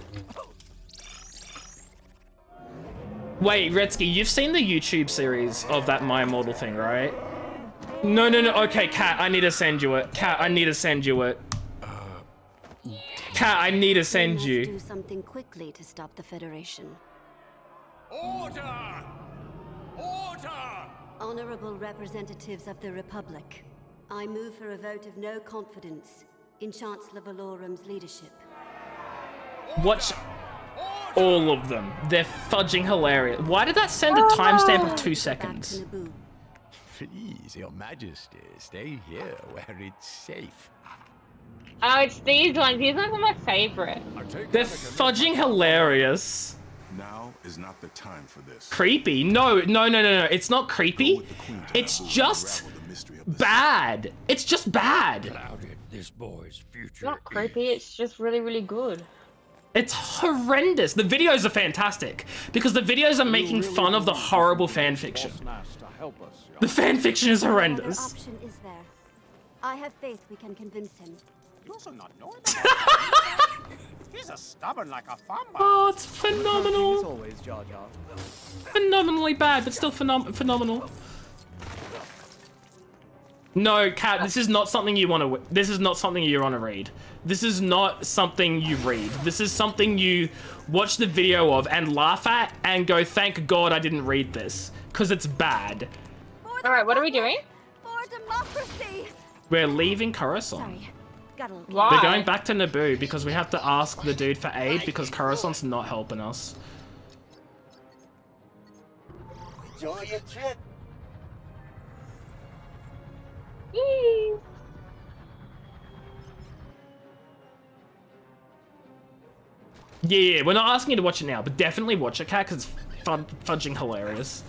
Wait, Retsky, you've seen the YouTube series of that My Immortal thing, right? No, no, no. Okay, Kat, I need to send you it. Kat, I need to send you it. Kat, I need to send We you. must do something quickly to stop the Federation. Order! Order! Honorable representatives of the Republic, I move for a vote of no confidence in Chancellor Valorum's leadership. Watch all of them. They're fudging hilarious. Why did that send a timestamp of two seconds? Please, Your Majesty, stay here where it's safe. Oh, it's these ones. These ones are my favorite. They're fudging hilarious. Now is not the time for this. Creepy? No, no, no, no, no. It's not creepy. It's just bad. It's just bad. This boy's future. It's not creepy, it's just really, really good. It's horrendous. The videos are fantastic because the videos are making fun of the horrible fan fiction. The fan fiction is What horrendous. other option is there? I have faith we can convince him. You also not know him. He's as stubborn like a farmer. Oh, it's phenomenal. He's always Jar Jar. Phenomenally bad, but still phenom phenomenal. No, Kat, this is not something you want to. This is not something you want to read. This is not something you read. This is something you watch the video of and laugh at and go, "Thank God I didn't read this," because it's bad. All right, what are we doing? For democracy! We're leaving Coruscant. Sorry. Got a little... Why? We're going back to Naboo because we have to ask the dude for aid because Coruscant's not helping us. Enjoy your trip. Yee. Yeah, yeah, we're not asking you to watch it now, but definitely watch it, Kat, because it's fun fudging hilarious.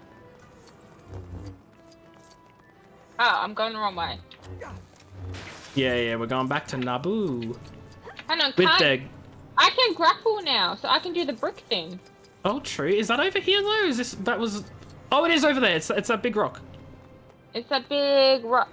Oh, I'm going the wrong way. Yeah, yeah, we're going back to Naboo. Hang on, With can't, the... I can grapple now, so I can do the brick thing. Oh, true. Is that over here, though? Is this... That was... Oh, it is over there. It's, it's that big rock. It's a big rock.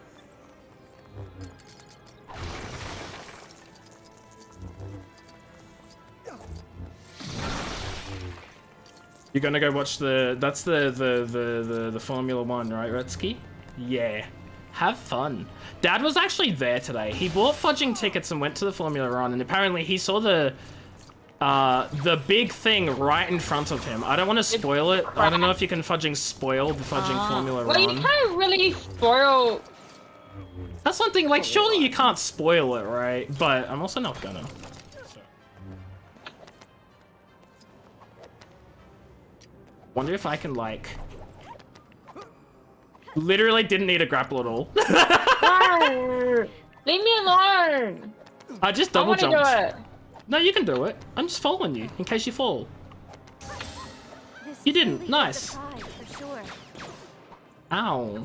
You're gonna go watch the... That's the the the the, the Formula One, right, Retsky? Yeah. Have fun. Dad was actually there today. He bought fudging tickets and went to the Formula One, and apparently he saw the uh the big thing right in front of him. I don't want to spoil it. I don't know if you can fudging spoil the fudging Uh, Formula well, One. you can't really spoil. That's one thing. Like, surely you can't spoil it, right? But I'm also not gonna. Wonder if I can, like... Literally didn't need a grapple at all. No! Leave me alone! I just double I jumped. wanna do it. No, you can do it. I'm just following you, in case you fall. You didn't. Nice. For sure. Ow.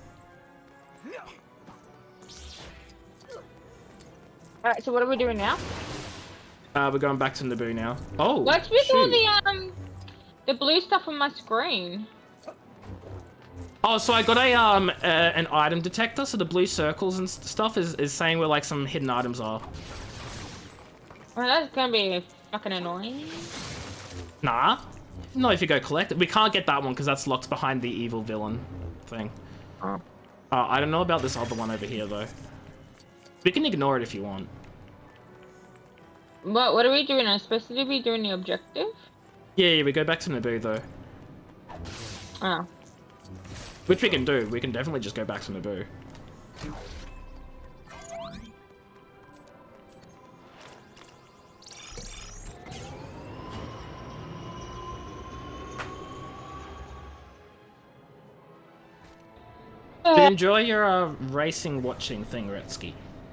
Alright, so what are we doing now? Uh, we're going back to Naboo now. Oh, What's with all shoot. the, um, the blue stuff on my screen? Oh, so I got a um uh, an item detector, so the blue circles and st stuff is, is saying where like some hidden items are. Well, that's gonna be fucking annoying. Nah. Not if you go collect it. We can't get that one because that's locked behind the evil villain thing. Oh. Uh, I don't know about this other one over here though. We can ignore it if you want. What, what are we doing? I'm supposed to be doing the objective? Yeah, yeah, we go back to Naboo though. Oh. Which we can do. We can definitely just go back to Naboo. Did you enjoy your uh, racing watching thing, Retsky?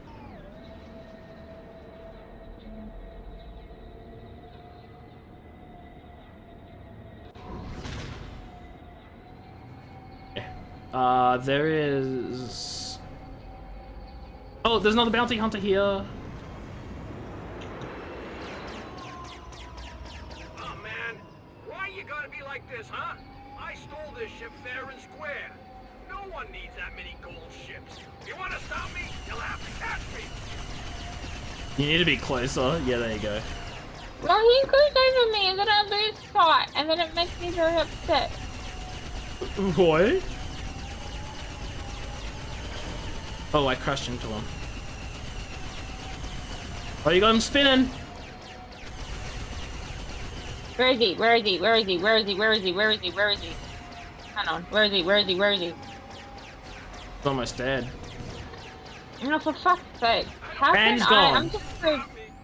Uh, there is... Oh, there's another bounty hunter here. Oh man, why you gotta be like this, huh? I stole this ship fair and square. No one needs that many gold ships. If you wanna stop me, you'll have to catch me. You need to be closer. Yeah, there you go. Well, he goes over me and then I lose sight and then it makes me very upset. What? Oh, I crashed into him. Oh, you got him spinning. Where is he? Where is he? Where is he? Where is he? Where is he? Where is he? Where is he? Hang on. Where is he? Where is he? Where is he? He's almost dead. No, for fuck's sake. How Rand's can gone. I? I'm just so...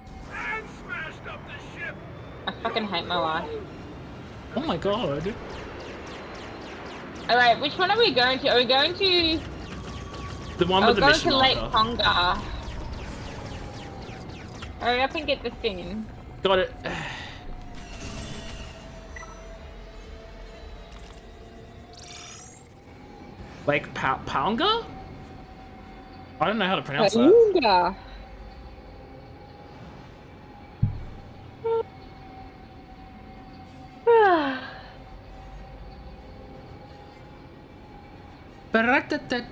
I fucking hate my life. Oh my god. Alright, which one are we going to? Are we going to... The one We're with the going mission to Lake marker. Tonga. Hurry up and get the thing. Got it. Lake pa Paunga? I don't know how to pronounce that. Paunga. Ba-ra-ta-ta.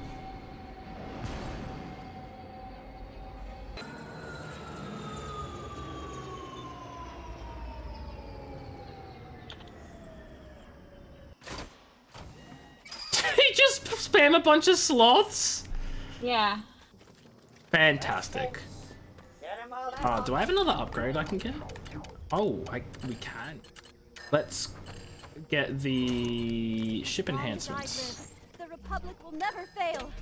He just spam a bunch of sloths? Yeah. Fantastic. Oh, do I have another upgrade I can get? Oh, I, we can. Let's get the ship enhancements. The Republic will never fail.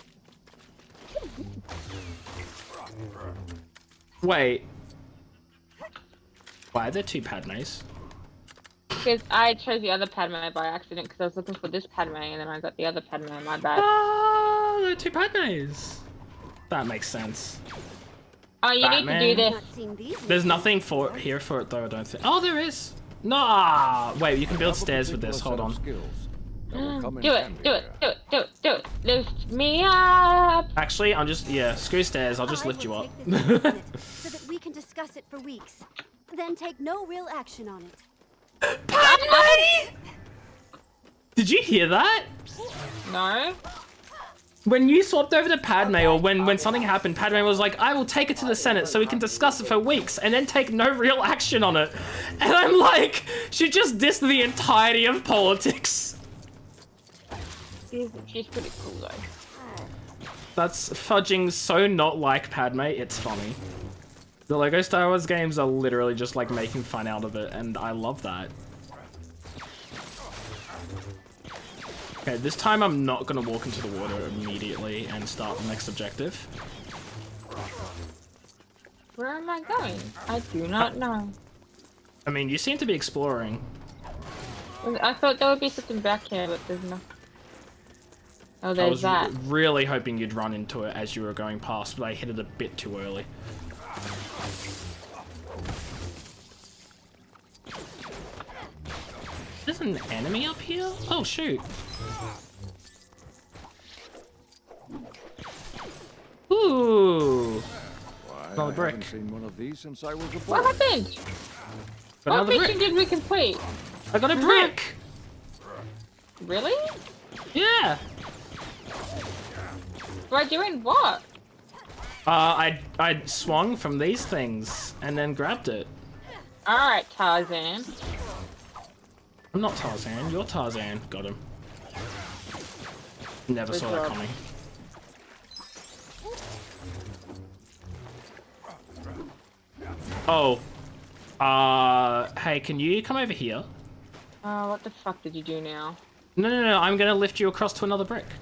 Wait. Why are there two Padmes? Because I chose the other Padme by accident because I was looking for this Padme and then I got the other Padme, my bad. Oh, there are two Padmes. That makes sense. Oh, you Batman. need to do this. There's nothing for here for it though, I don't think. Oh, there is. Nah. Wait, you can build stairs with this. Hold on. that will come in Do it, handy do it, here. do it, do it, do it. Lift me up. Actually, I'm just yeah. Screw stairs. I'll just I lift you will up. take this for a minute so that we can discuss it for weeks, then take no real action on it. Padme! Did you hear that? No. When you swapped over to Padme, or when, when something happened, Padme was like, I will take it to the Senate so we can discuss it for weeks and then take no real action on it. And I'm like, she just dissed the entirety of politics. She's, she's pretty cool though. That's fudging so not like Padme, it's funny. The LEGO Star Wars games are literally just like making fun out of it, and I love that. Okay, this time I'm not gonna walk into the water immediately and start the next objective. Where am I going? I do not know. I mean, you seem to be exploring. I thought there would be something back here, but there's no. Oh, I there's was that. really hoping you'd run into it as you were going past, but I hit it a bit too early. There's an enemy up here? Oh, shoot. Ooh. Why, Another I brick. haven't seen one of these since I was a boy. What happened? What Another mission brick. did we complete? I got a brick! Really? Yeah! By doing what? Uh, I, I swung from these things and then grabbed it. Alright, Tarzan. I'm not Tarzan, you're Tarzan. Got him. Never Good saw job. that coming. Oh. Uh, hey, can you come over here? Oh, what the fuck did you do now? No, no, no, I'm gonna lift you across to another brick.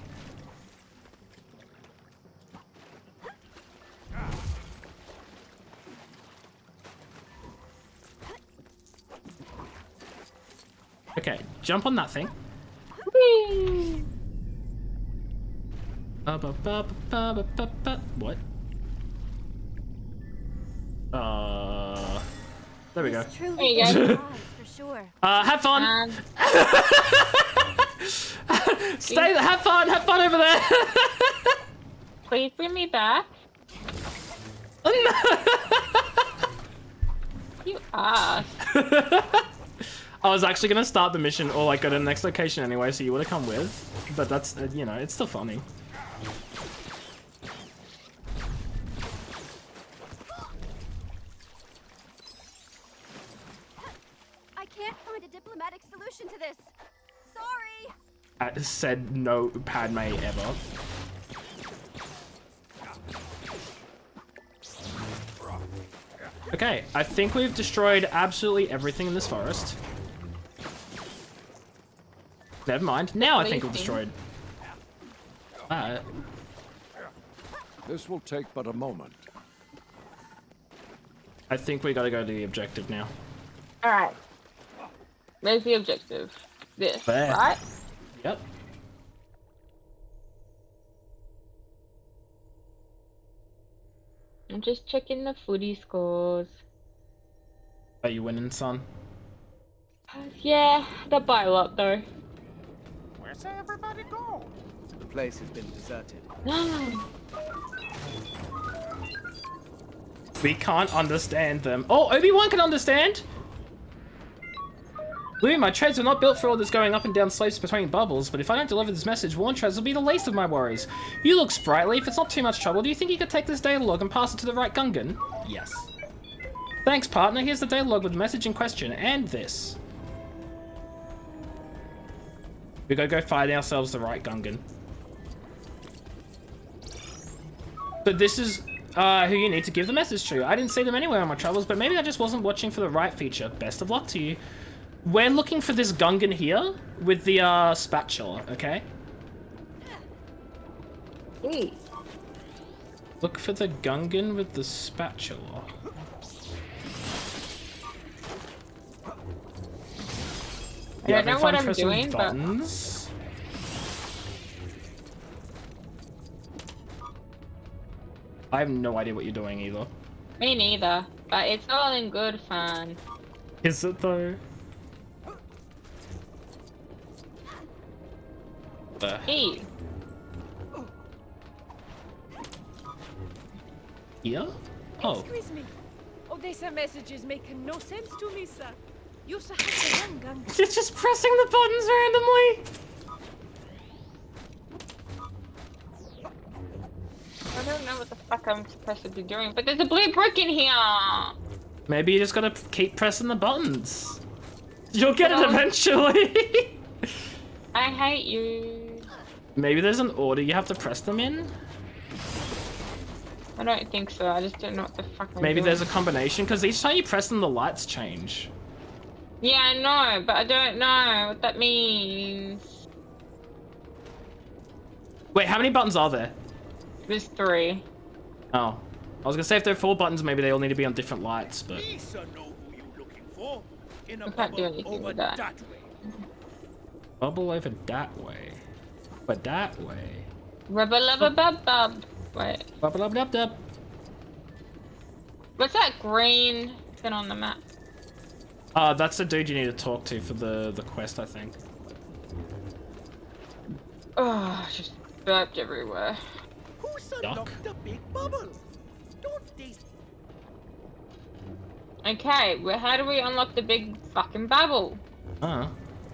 Okay, jump on that thing. Whee! Ba, ba, ba, ba, ba, ba, ba. What? Uh, there we go. This truly There you is go. a prize, for sure. Uh, have fun. Um, Stay. Have fun. Have fun over there. please bring me back. You ass. I was actually gonna start the mission or like go to the next location anyway, so you would have come with. But that's uh, you know, it's still funny. I can't find a diplomatic solution to this. Sorry. I said no Padme ever. Okay, I think we've destroyed absolutely everything in this forest. Never mind. Now I think we've destroyed. Uh, This will take but a moment. I think we gotta go to the objective now. Alright. Where's the objective? This, There. right? Yep. I'm just checking the footy scores. Are you winning, son? Yeah, that by a lot though. Where's everybody go? The place has been deserted. We can't understand them. Oh, Obi-Wan can understand! Louis, my treads are not built for all this going up and down slopes between bubbles, but if I don't deliver this message, worn treads will be the least of my worries. You look sprightly. If it's not too much trouble, do you think you could take this data log and pass it to the right Gungan? Yes. Thanks, partner. Here's the data log with the message in question, and this. We gotta go find ourselves the right Gungan. So this is uh, who you need to give the message to. I didn't see them anywhere on my travels, but maybe I just wasn't watching for the right feature. Best of luck to you. We're looking for this Gungan here with the uh, spatula, okay? Hey. Look for the Gungan with the spatula. I don't know what I'm doing, but... buttons? I have no idea what you're doing either. Me neither, but it's all in good fun. Is it though? Uh. E. Here? Oh. Excuse me. Odessa messages making no sense to me, sir. You sir have the wrong gun. You're just pressing the buttons randomly. I don't know what the fuck I'm supposed to be doing, but there's a blue brick in here. Maybe you just gotta keep pressing the buttons. You'll get it eventually. I hate you. Maybe there's an order you have to press them in. I don't think so. I just don't know what the fuck I'm Maybe doing. there's a combination because each time you press them, the lights change. Yeah, I know, but I don't know what that means. Wait, how many buttons are there? There's three. Oh. I was gonna say if there are four buttons, maybe they all need to be on different lights, but... I can't do anything with that. Bubble over that way. But that way. Rubber lubber bub bub. Wait. Bubble lub dub dub. What's that green thing on the map? Uh, that's the dude you need to talk to for the, the quest, I think. Oh, just burped everywhere. Who's Yuck. unlocked the big bubble? Don't they? Okay, well, how do we unlock the big fucking bubble? Uh.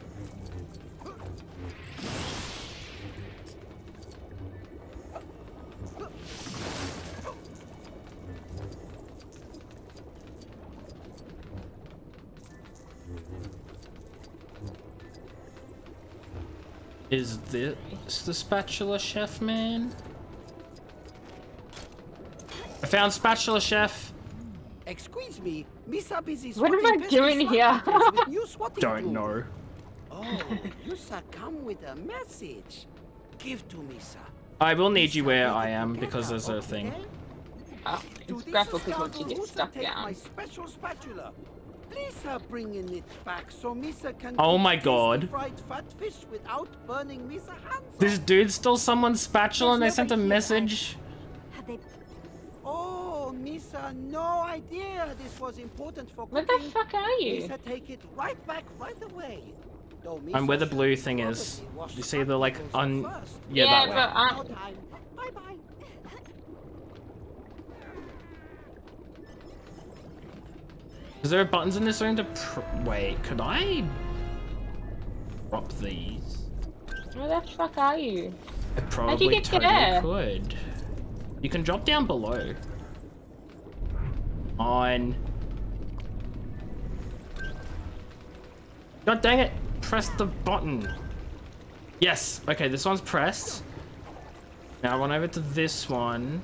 Is this the spatula chef, man? I found spatula chef. Excuse me, Misa busy What am swatting I doing pesky here? swat with new swatting Don't tool. know. Oh, you sir come with a message. Give to Misa. I will need you where I am because there's a thing. Oh, it's grapple people to get stuff Take down. my special spatula. Please sir, bringing it back so Misa can Oh cook my tasty God. fried fat fish without burning Misa hands. This dude stole someone's spatula and they sent a message. Oh, Misa, no idea this was important for Where cooking. the fuck are you? Misa, take it right back right away. Though I'm Misa where the blue should thing is. probably wash You see the like un... first. Yeah, Yeah, that way. but um, No time. Bye-bye. Is there buttons in this room to pr wait, could I drop these? where the fuck are you? I How'd probably you get totally there? could. You can drop down below. On. God dang it! Press the button. Yes. Okay, this one's pressed. Now I run over to this one.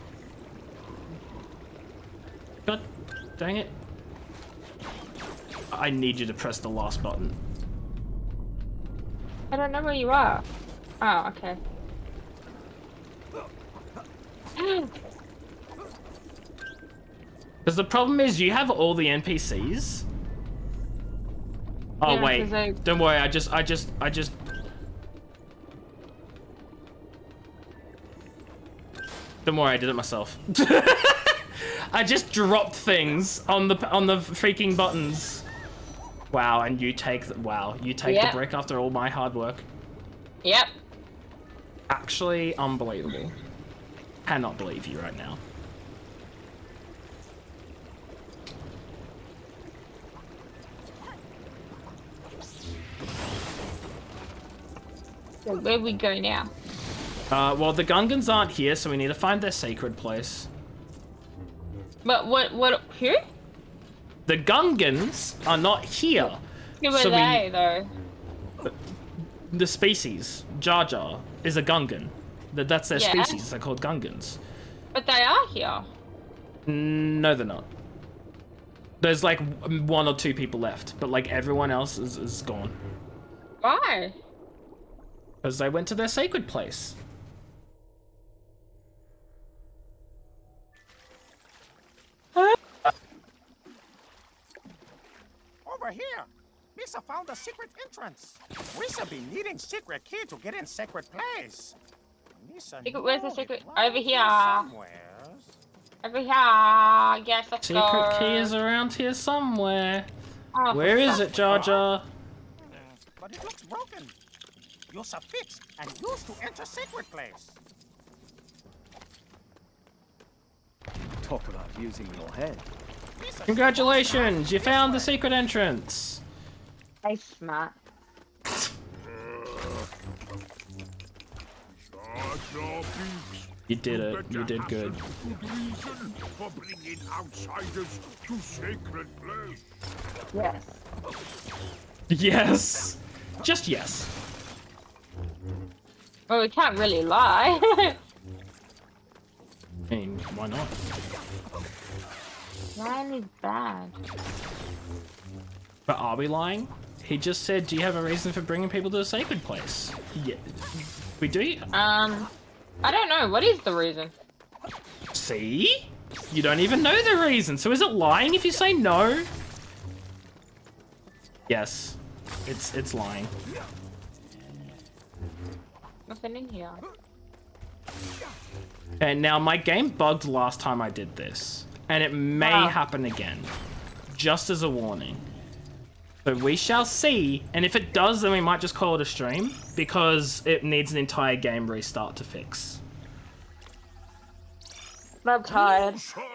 God dang it! I need you to press the last button. I don't know where you are. Oh, okay. Because the problem is you have all the N P Cs. Oh Yeah, wait, 'cause I- don't worry. I just, I just, I just. Don't worry, I did it myself. I just dropped things on the on the freaking buttons. Wow, and you take the wow, you take Yep. the brick after all my hard work. Yep. Actually, unbelievable. Cannot believe you right now. So where we go now? Uh, well, the Gungans aren't here, so we need to find their sacred place. But what? What? Who? The Gungans are not here. Who are so we- they though? The species, Jar Jar, is a Gungan. That That's their Yeah. species. They're called Gungans. But they are here. No, they're not. There's like w- one or two people left, but like everyone else is, is gone. Why? Because they went to their sacred place. Over here. Misa found a secret entrance. Misa be needing secret key to get in sacred place. Misa Secret, where's the know secret? it lies Over here. somewheres. Over here. Yes, let's Secret go. key is around here somewhere. Oh, Where for is fuck's it, Jar sake. Jar? But it looks broken. Use a fix and use to enter Sacred Place. Talk about using your head. Congratulations, you found the secret entrance. Hey, smart. You did it. You did good. Good reason for bringing outsiders to Sacred Place. Yes. Yes. Just yes. Well, we can't really lie. I mean, why not? Lying is bad. But are we lying? He just said, do you have a reason for bringing people to the sacred place? Yeah. We do? Um, I don't know. What is the reason? See? You don't even know the reason. So is it lying if you say no? Yes. It's it's lying. Nothing in here. And now my game bugged last time I did this. And it may Wow. happen again. Just as a warning. So we shall see. And if it does, then we might just call it a stream. Because it needs an entire game restart to fix. I'm tired.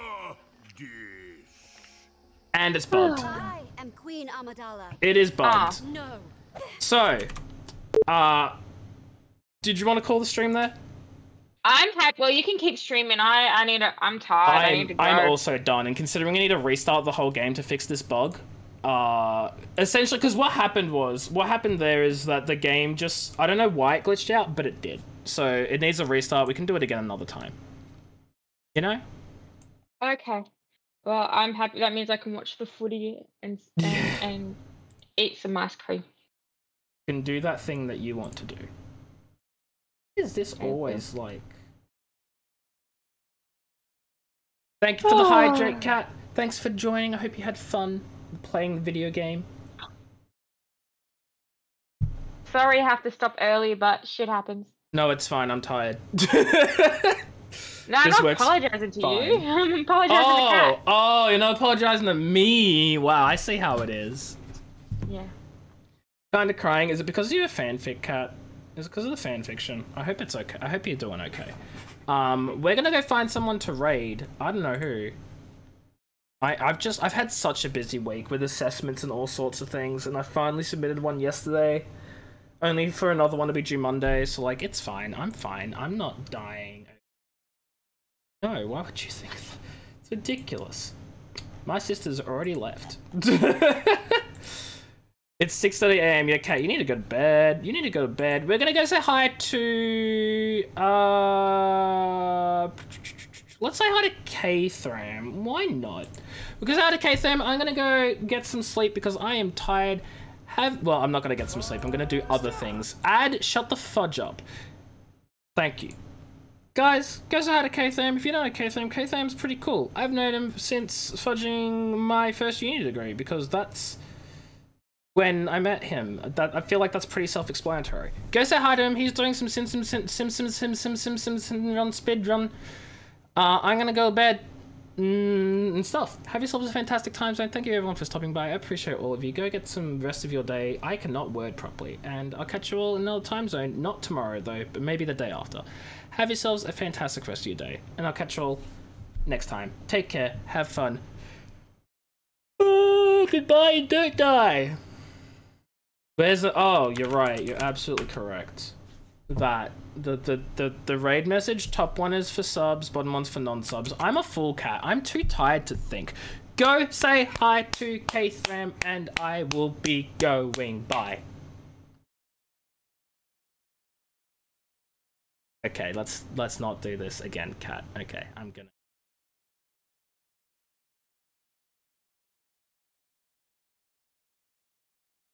And it's bugged. I am Queen Amidala. It is bugged. Ah. No. So, uh, did you want to call the stream there? I'm happy. Well, you can keep streaming. I I need to. I'm tired. I need to I'm, go. I'm also done, and considering I need to restart the whole game to fix this bug, uh, essentially, because what happened was, what happened there is that the game just, I don't know why it glitched out, but it did. So it needs a restart. We can do it again another time. You know? Okay. Well, I'm happy. That means I can watch the footy and and, and eat some ice cream. You can do that thing that you want to do. Is this Okay. always like? Thank you for the hydrate, Cat. Thanks for joining. I hope you had fun playing the video game. Sorry, I have to stop early, but shit happens. No, it's fine. I'm tired. No, I'm This not works apologizing to fine. you. I'm apologizing to Oh, Kat. oh, you're not apologizing to me. Wow, I see how it is. Yeah. Kind of crying. Is it because of your fanfic, Cat? Is it because of the fanfiction? I hope it's okay. I hope you're doing okay. Um, we're gonna go find someone to raid. I don't know who. I, I've just, I've had such a busy week with assessments and all sorts of things, and I finally submitted one yesterday, only for another one to be due Monday, so like, it's fine. I'm fine. I'm not dying. No, why would you think that? It's ridiculous. My sister's already left. It's six thirty a m Yeah, Kat, you need to go to bed. You need to go to bed. We're gonna go say hi to... Uh... Let's say hi to K-Thram. Why not? Because hi to K-Thram, I'm gonna go get some sleep because I am tired. Have... Well, I'm not gonna get some sleep. I'm gonna do other things. Ad, shut the fudge up. Thank you. Guys, go say hi to K-Tham. If you don't know K-Tham, K-Tham's pretty cool. I've known him since fudging my first uni degree because that's when I met him. That I feel like that's pretty self-explanatory. Go say hi to him. He's doing some Sim Sim Sim Sim Sim Sim Sim Sim Sim Sim run speed run. Uh, I'm gonna go to bed mm, and stuff. Have yourselves a fantastic time zone. Thank you everyone for stopping by. I appreciate all of you. Go get some rest of your day. I cannot word properly, and I'll catch you all in another time zone. Not tomorrow though, but maybe the day after. Have yourselves a fantastic rest of your day, and I'll catch you all next time. Take care. Have fun. Oh, goodbye and don't die. Where's the... Oh, you're right. You're absolutely correct. That. The, the, the, the raid message, top one is for subs, bottom one's for non-subs. I'm a fool cat. I'm too tired to think. Go say hi to K-Thram, and I will be going. Bye. Okay, let's let's not do this again, Cat. Okay, I'm gonna...